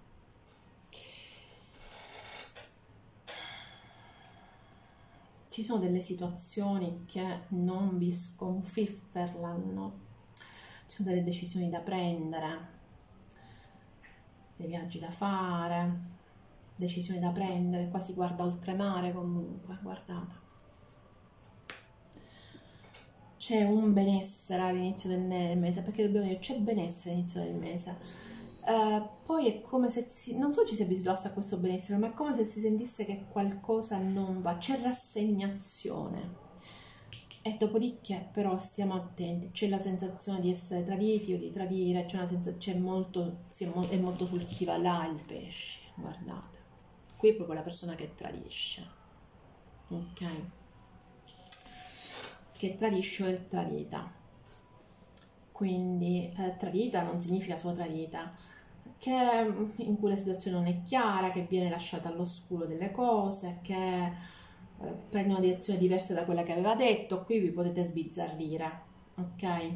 Ci sono delle situazioni che non vi sconfifferano, ci sono delle decisioni da prendere, dei viaggi da fare, decisioni da prendere, qua si guarda oltremare comunque, guardate. C'è un benessere all'inizio del mese, perché dobbiamo dire c'è benessere all'inizio del mese. Poi è come se non so ci si abituasse a questo benessere, ma è come se si sentisse che qualcosa non va, c'è rassegnazione. E dopodiché però stiamo attenti, c'è la sensazione di essere traditi o di tradire, è molto sul chi va là il pesce, guardate. Qui è proprio la persona che tradisce, ok? Che tradisce o è tradita. Quindi tradita non significa solo tradita, in cui la situazione non è chiara, che viene lasciata all'oscuro delle cose, che prende una direzione diversa da quella che aveva detto. Qui vi potete sbizzarrire, ok?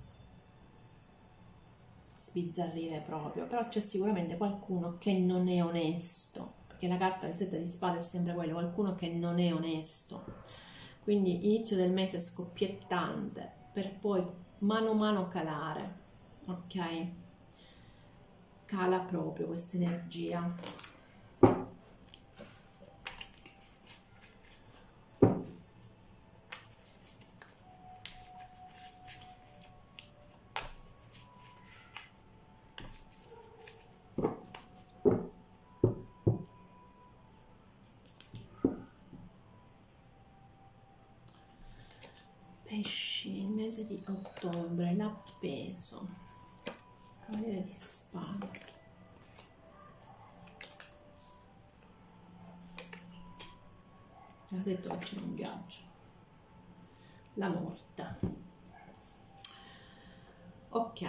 Sbizzarrire proprio, però c'è sicuramente qualcuno che non è onesto, perché la carta del 7 di spade è sempre quello, qualcuno che non è onesto. Quindi inizio del mese scoppiettante, per poi mano a mano calare, ok? Cala proprio questa energia. Pesci, il mese di ottobre, l'appeso, Cavaliere di Spade, ha detto che c'è un viaggio, la morte. Ok,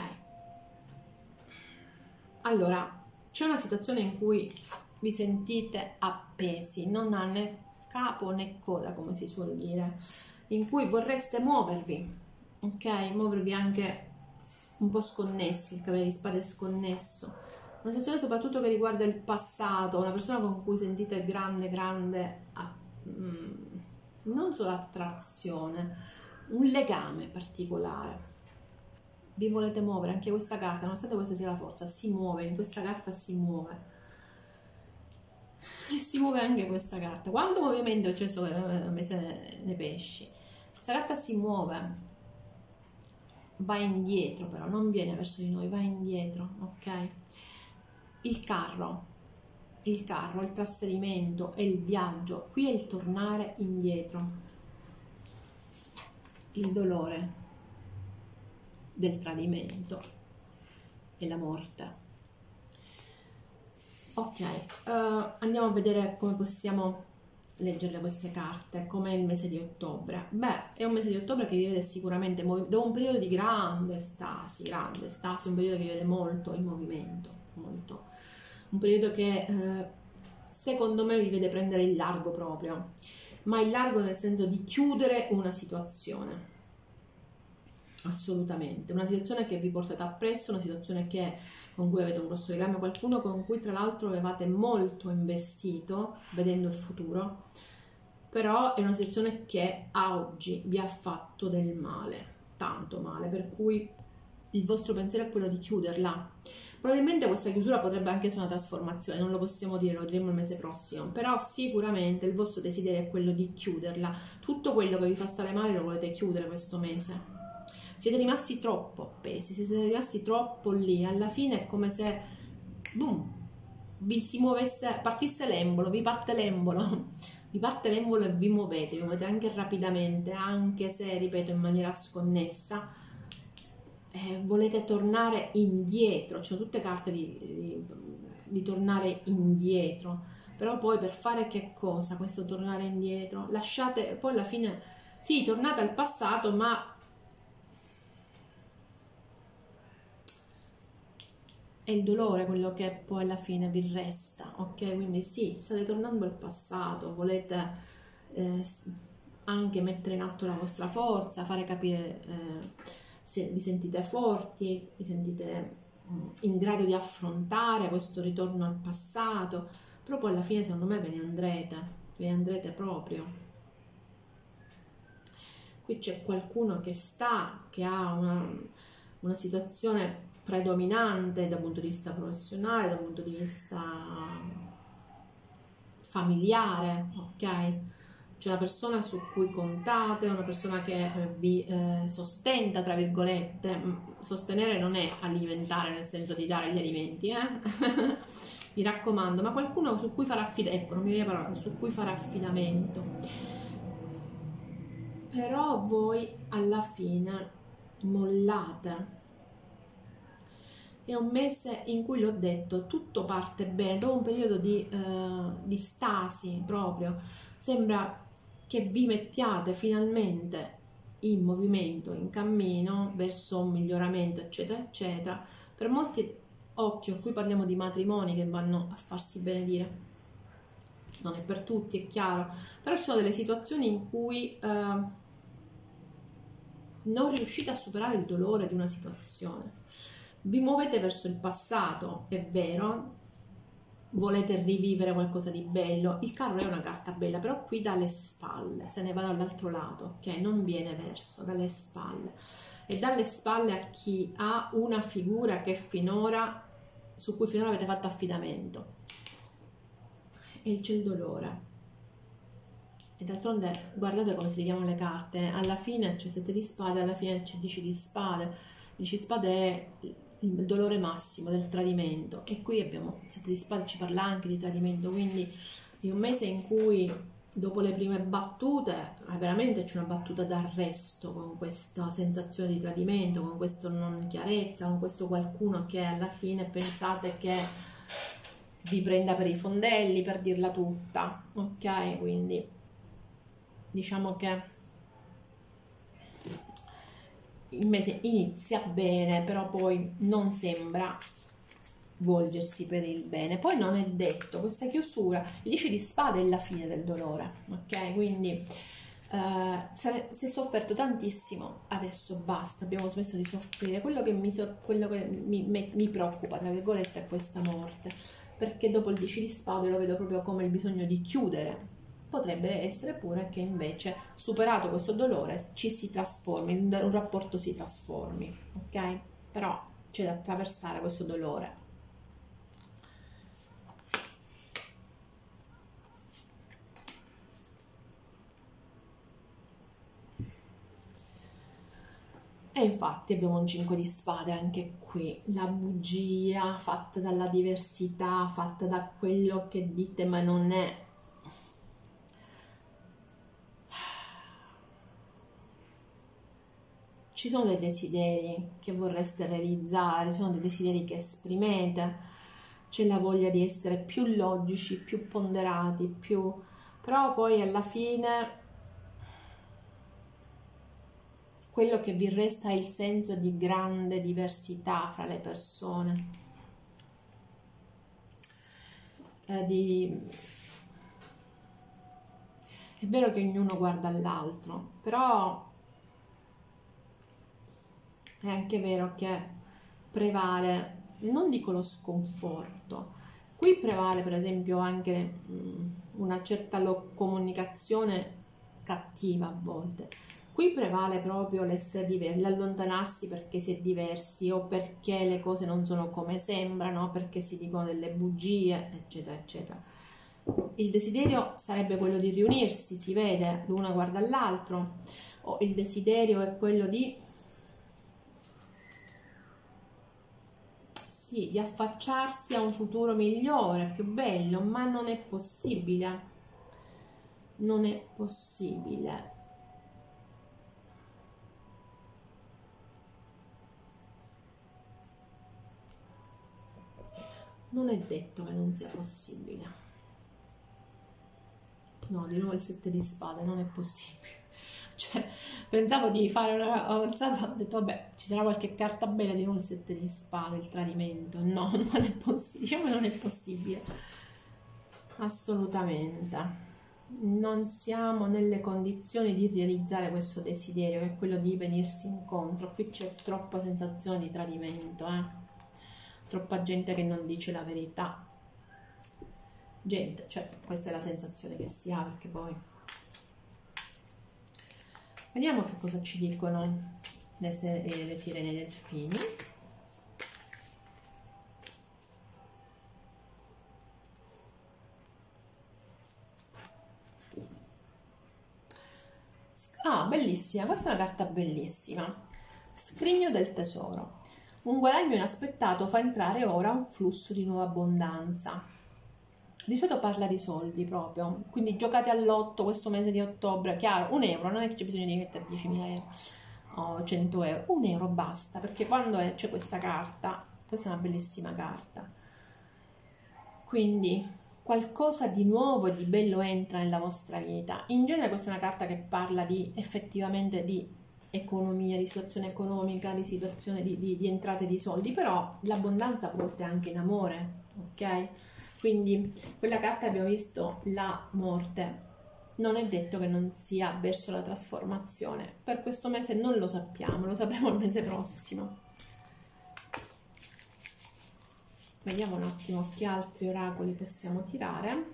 allora c'è una situazione in cui vi sentite appesi, non ha né capo né coda, come si suol dire, in cui vorreste muovervi, ok? Muovervi anche un po' sconnessi, il Cavaliere di Spade è sconnesso. Una situazione soprattutto che riguarda il passato, una persona con cui sentite grande non solo attrazione, un legame particolare. Vi volete muovere, anche questa carta, nonostante questa sia la forza, si muove, in questa carta si muove. E si muove anche questa carta. Quando movimento c'è il mese nei pesci, questa carta si muove, va indietro però, non viene verso di noi, va indietro, ok? Il carro, il trasferimento e il viaggio, qui è il tornare indietro, il dolore del tradimento e la morte. Ok, andiamo a vedere come possiamo leggere queste carte, come il mese di ottobre. Beh, è un mese di ottobre che vi vede sicuramente da un periodo di grande stasi, un periodo che vi vede molto in movimento, molto. Un periodo che secondo me vi vede prendere il largo proprio, ma il largo nel senso di chiudere una situazione. Assolutamente, una situazione che vi portate appresso, una situazione con cui avete un grosso legame, qualcuno con cui tra l'altro avevate molto investito vedendo il futuro, però è una situazione che a oggi vi ha fatto del male, tanto male, per cui il vostro pensiero è quello di chiuderla. Probabilmente questa chiusura potrebbe anche essere una trasformazione, non lo possiamo dire, lo diremo il mese prossimo, però sicuramente il vostro desiderio è quello di chiuderla. Tutto quello che vi fa stare male lo volete chiudere questo mese. Siete rimasti troppo appesi, siete rimasti troppo lì, alla fine è come se boom, vi si muovesse, partisse l'embolo, vi parte l'embolo e vi muovete anche rapidamente, anche se, ripeto, in maniera sconnessa, volete tornare indietro, c'è tutte carte di tornare indietro, però poi per fare che cosa questo tornare indietro? Lasciate, poi alla fine, sì, tornate al passato, ma è il dolore quello che poi alla fine vi resta, ok? Quindi sì, state tornando al passato, volete anche mettere in atto la vostra forza, fare capire se vi sentite forti, vi sentite in grado di affrontare questo ritorno al passato, però poi alla fine secondo me ve ne andrete proprio. Qui c'è qualcuno che ha una situazione predominante dal punto di vista professionale, dal punto di vista familiare, ok? C'è una persona su cui contate, una persona che vi sostenta, tra virgolette. Sostenere non è alimentare nel senso di dare gli alimenti, mi raccomando, ma qualcuno su cui fare affidamento, ecco, non mi viene la parola, su cui fare affidamento. Però voi alla fine mollate. È un mese in cui, l'ho detto, tutto parte bene, dopo un periodo di stasi proprio, sembra che vi mettiate finalmente in movimento, in cammino verso un miglioramento, eccetera, eccetera. Per molti, occhio, qui parliamo di matrimoni che vanno a farsi benedire, non è per tutti, è chiaro, però ci sono delle situazioni in cui non riuscite a superare il dolore di una situazione. Vi muovete verso il passato, è vero, volete rivivere qualcosa di bello. Il carro è una carta bella, però qui dalle spalle, se ne va dall'altro lato, ok? Non viene verso, dalle spalle. E dalle spalle a chi ha una figura che su cui finora avete fatto affidamento. E c'è il dolore. E d'altronde guardate come si richiamano le carte. Alla fine c'è 7 di spade, alla fine c'è 10 di spade. 10 di spade è il dolore massimo del tradimento, e qui abbiamo 7 di spade, ci parla anche di tradimento, quindi è un mese in cui dopo le prime battute, veramente c'è una battuta d'arresto con questa sensazione di tradimento, con questa non chiarezza, con questo qualcuno che alla fine pensate che vi prenda per i fondelli, per dirla tutta, ok? Quindi diciamo che il mese inizia bene, però poi non sembra volgersi per il bene. Poi non è detto, questa chiusura, il 10 di spade è la fine del dolore, ok? Quindi si è sofferto tantissimo, adesso basta, abbiamo smesso di soffrire. Quello che mi preoccupa, tra virgolette, è questa morte, perché dopo il 10 di spade lo vedo proprio come il bisogno di chiudere. Potrebbe essere pure che invece, superato questo dolore, ci si trasformi, un rapporto si trasformi, ok? Però c'è da attraversare questo dolore. E infatti abbiamo un 5 di spade anche qui, la bugia fatta dalla diversità, fatta da quello che dite ma non è. Ci sono dei desideri che vorreste realizzare, ci sono dei desideri che esprimete, c'è la voglia di essere più logici, più ponderati, però poi alla fine quello che vi resta è il senso di grande diversità fra le persone, è vero che ognuno guarda all'altro, però è anche vero che prevale, non dico lo sconforto, qui prevale per esempio anche una certa comunicazione cattiva a volte. Qui prevale proprio l'essere diversi, l'allontanarsi perché si è diversi o perché le cose non sono come sembrano, perché si dicono delle bugie, eccetera, eccetera. Il desiderio sarebbe quello di riunirsi, si vede, l'una guarda all'altro, o il desiderio è quello di affacciarsi a un futuro migliore, più bello, ma non è possibile. Non è possibile. Non è detto che non sia possibile. No, di nuovo il 7 di spade, non è possibile. Cioè, pensavo di fare una avanzata, ho detto vabbè, ci sarà qualche carta bella, di nuovo il 7 di spade, il tradimento. No, non è possibile, diciamo che non è possibile. Assolutamente. Non siamo nelle condizioni di realizzare questo desiderio, che è quello di venirsi incontro. Qui c'è troppa sensazione di tradimento, troppa gente che non dice la verità. Gente, cioè questa è la sensazione che si ha, perché poi vediamo che cosa ci dicono le sirene delfini. Ah, bellissima, questa è una carta bellissima. Scrigno del tesoro. Un guadagno inaspettato fa entrare ora un flusso di nuova abbondanza. Di solito parla di soldi proprio, quindi giocate all'otto questo mese di ottobre, chiaro, €1, non è che c'è bisogno di mettere 10.000 euro o 100 euro, €1 basta, perché quando c'è questa carta, questa è una bellissima carta, quindi qualcosa di nuovo e di bello entra nella vostra vita. In genere questa è una carta che parla effettivamente di economia, di situazione economica, di situazione di entrate di soldi, però l'abbondanza a volte è anche in amore, ok? Quindi quella carta abbiamo visto la morte, non è detto che non sia verso la trasformazione, per questo mese non lo sappiamo, lo sapremo il mese prossimo. Vediamo un attimo che altri oracoli possiamo tirare.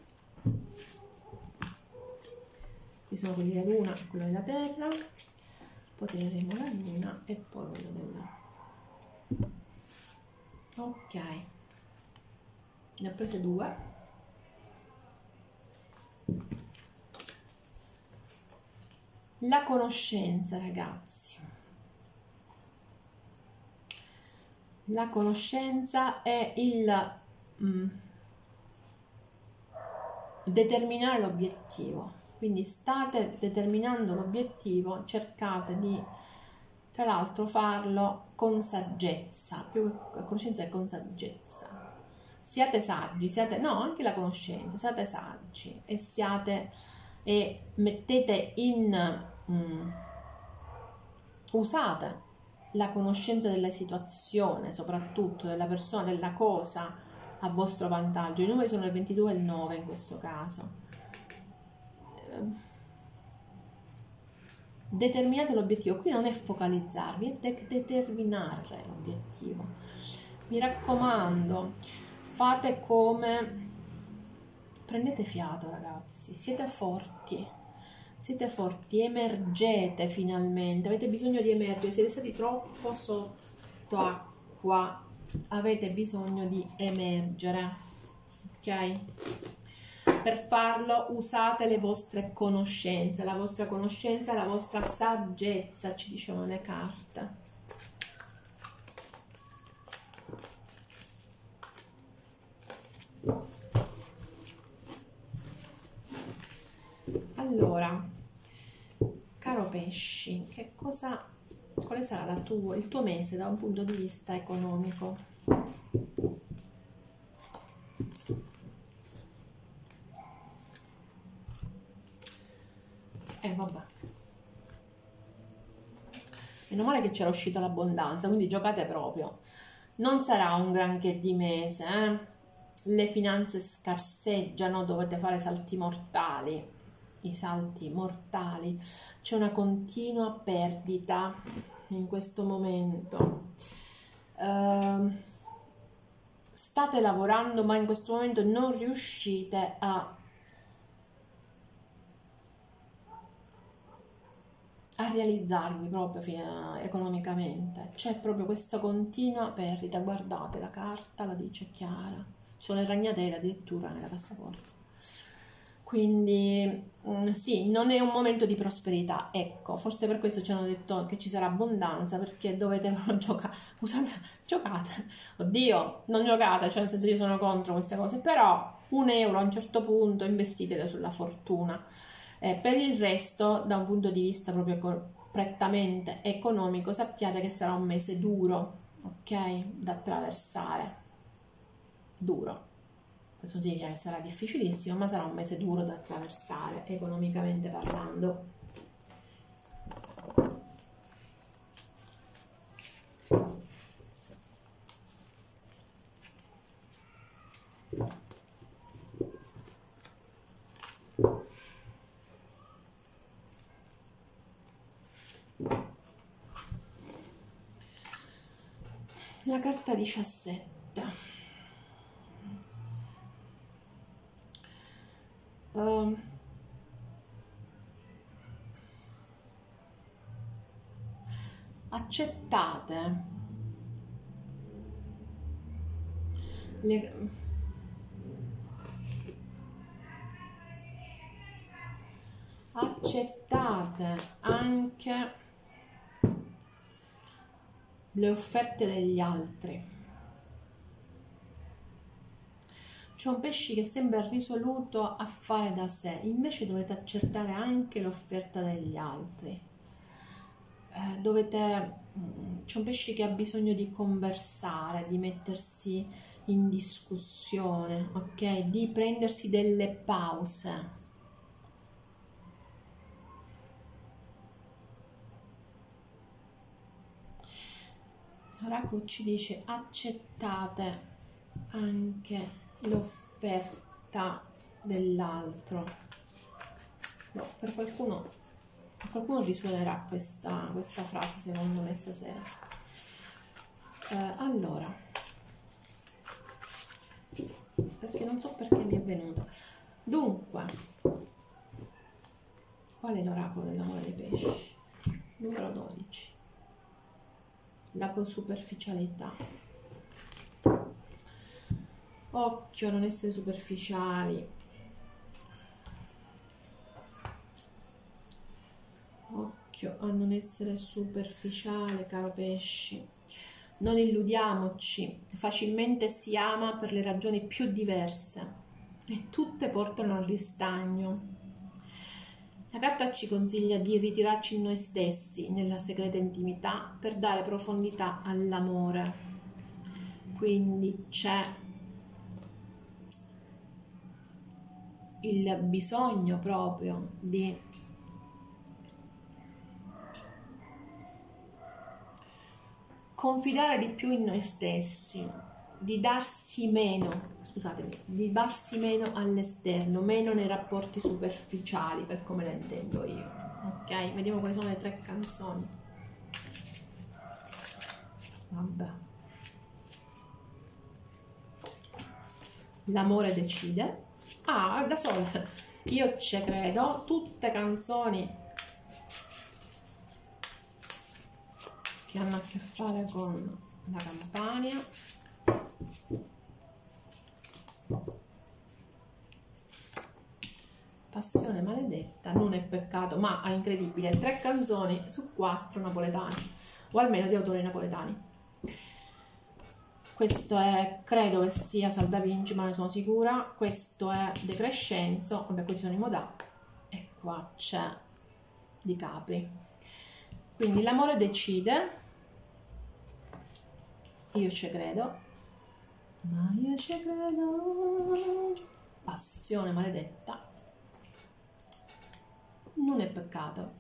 Qui sono quelli della luna e quello della terra, poi tireremo la luna e poi quello della... Ok, ne ho prese 2. La conoscenza, ragazzi. La conoscenza è il determinare l'obiettivo. Quindi state determinando l'obiettivo, cercate di, tra l'altro, farlo con saggezza, più che conoscenza e con saggezza. Siate saggi, siate, no, anche la conoscenza, siate saggi e mettete in, usate la conoscenza della situazione, soprattutto della persona, della cosa a vostro vantaggio. I numeri sono il 22 e il 9 in questo caso. Determinate l'obiettivo, qui non è focalizzarvi, è determinare l'obiettivo. Mi raccomando, fate come, prendete fiato ragazzi, siete forti, emergete finalmente, avete bisogno di emergere, siete stati troppo sotto acqua, avete bisogno di emergere, ok? Per farlo usate le vostre conoscenze, la vostra conoscenza, la vostra saggezza, ci dicevano le carte. Allora, caro pesci, quale sarà il tuo mese da un punto di vista economico? Vabbè. Meno male che c'era uscita l'abbondanza, quindi giocate proprio. Non sarà un granché di mese, eh? Le finanze scarseggiano, dovete fare salti mortali. I salti mortali. C'è una continua perdita in questo momento. State lavorando, ma in questo momento non riuscite a realizzarvi proprio economicamente. C'è proprio questa continua perdita. Guardate, la carta la dice chiara, ci sono le ragnatele addirittura nella cassaforte. Quindi sì, non è un momento di prosperità, ecco, forse per questo ci hanno detto che ci sarà abbondanza, perché dovete giocare, giocate, oddio, non giocate, cioè nel senso, io sono contro queste cose, però €1 a un certo punto investitelo sulla fortuna. Per il resto, da un punto di vista proprio prettamente economico, sappiate che sarà un mese duro, ok? Da attraversare. Duro. Questo significa che sarà difficilissimo, ma sarà un mese duro da attraversare, economicamente parlando. La carta 17. Accettate anche le offerte degli altri. C'è un pesci che sembra risoluto a fare da sé, invece dovete accettare anche l'offerta degli altri. C'è un pesci che ha bisogno di conversare, di mettersi in discussione, ok? Di prendersi delle pause. L'oracolo ci dice: accettate anche l'offerta dell'altro. No, per qualcuno risuonerà questa frase, secondo me, stasera. Allora, perché non so perché mi è venuta. Dunque, qual è l'oracolo dell'amore dei pesci? Numero 12. La superficialità. Occhio a non essere superficiali. Occhio a non essere superficiale, caro pesci. Non illudiamoci, facilmente si ama per le ragioni più diverse e tutte portano al ristagno. La carta ci consiglia di ritirarci in noi stessi, nella segreta intimità, per dare profondità all'amore. Quindi c'è il bisogno proprio di confidare di più in noi stessi, di darsi meno, scusatemi, di darsi meno all'esterno, meno nei rapporti superficiali, per come la intendo io. Ok, vediamo quali sono le 3 canzoni. Vabbè. L'amore decide. Ah, da sola. Io ci credo, tutte canzoni che hanno a che fare con la Campania. Passione maledetta, non è peccato, ma è incredibile, 3 canzoni su 4 napoletani, o almeno di autori napoletani. Questo è, credo che sia Salda Vinci, ma ne sono sicura. Questo è De Crescenzo, vabbè, qui ci sono i Modà, e qua c'è Di Capri. Quindi l'amore decide, io ci credo, ma io ci credo. Passione maledetta, non è peccato.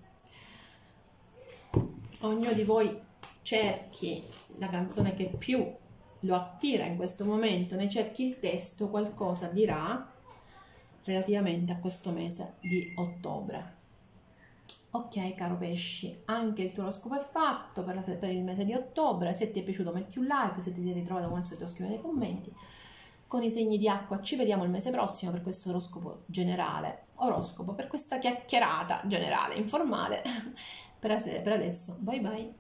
Ognuno di voi cerchi la canzone che più lo attira in questo momento, ne cerchi il testo, qualcosa dirà relativamente a questo mese di ottobre. Ok, caro pesci, anche il tuo oroscopo è fatto per il mese di ottobre. Se ti è piaciuto metti un like, se ti sei ritrovato come al solito scrivi nei commenti. Con i segni di acqua ci vediamo il mese prossimo per questo oroscopo generale, per questa chiacchierata generale, informale. Per adesso, bye bye.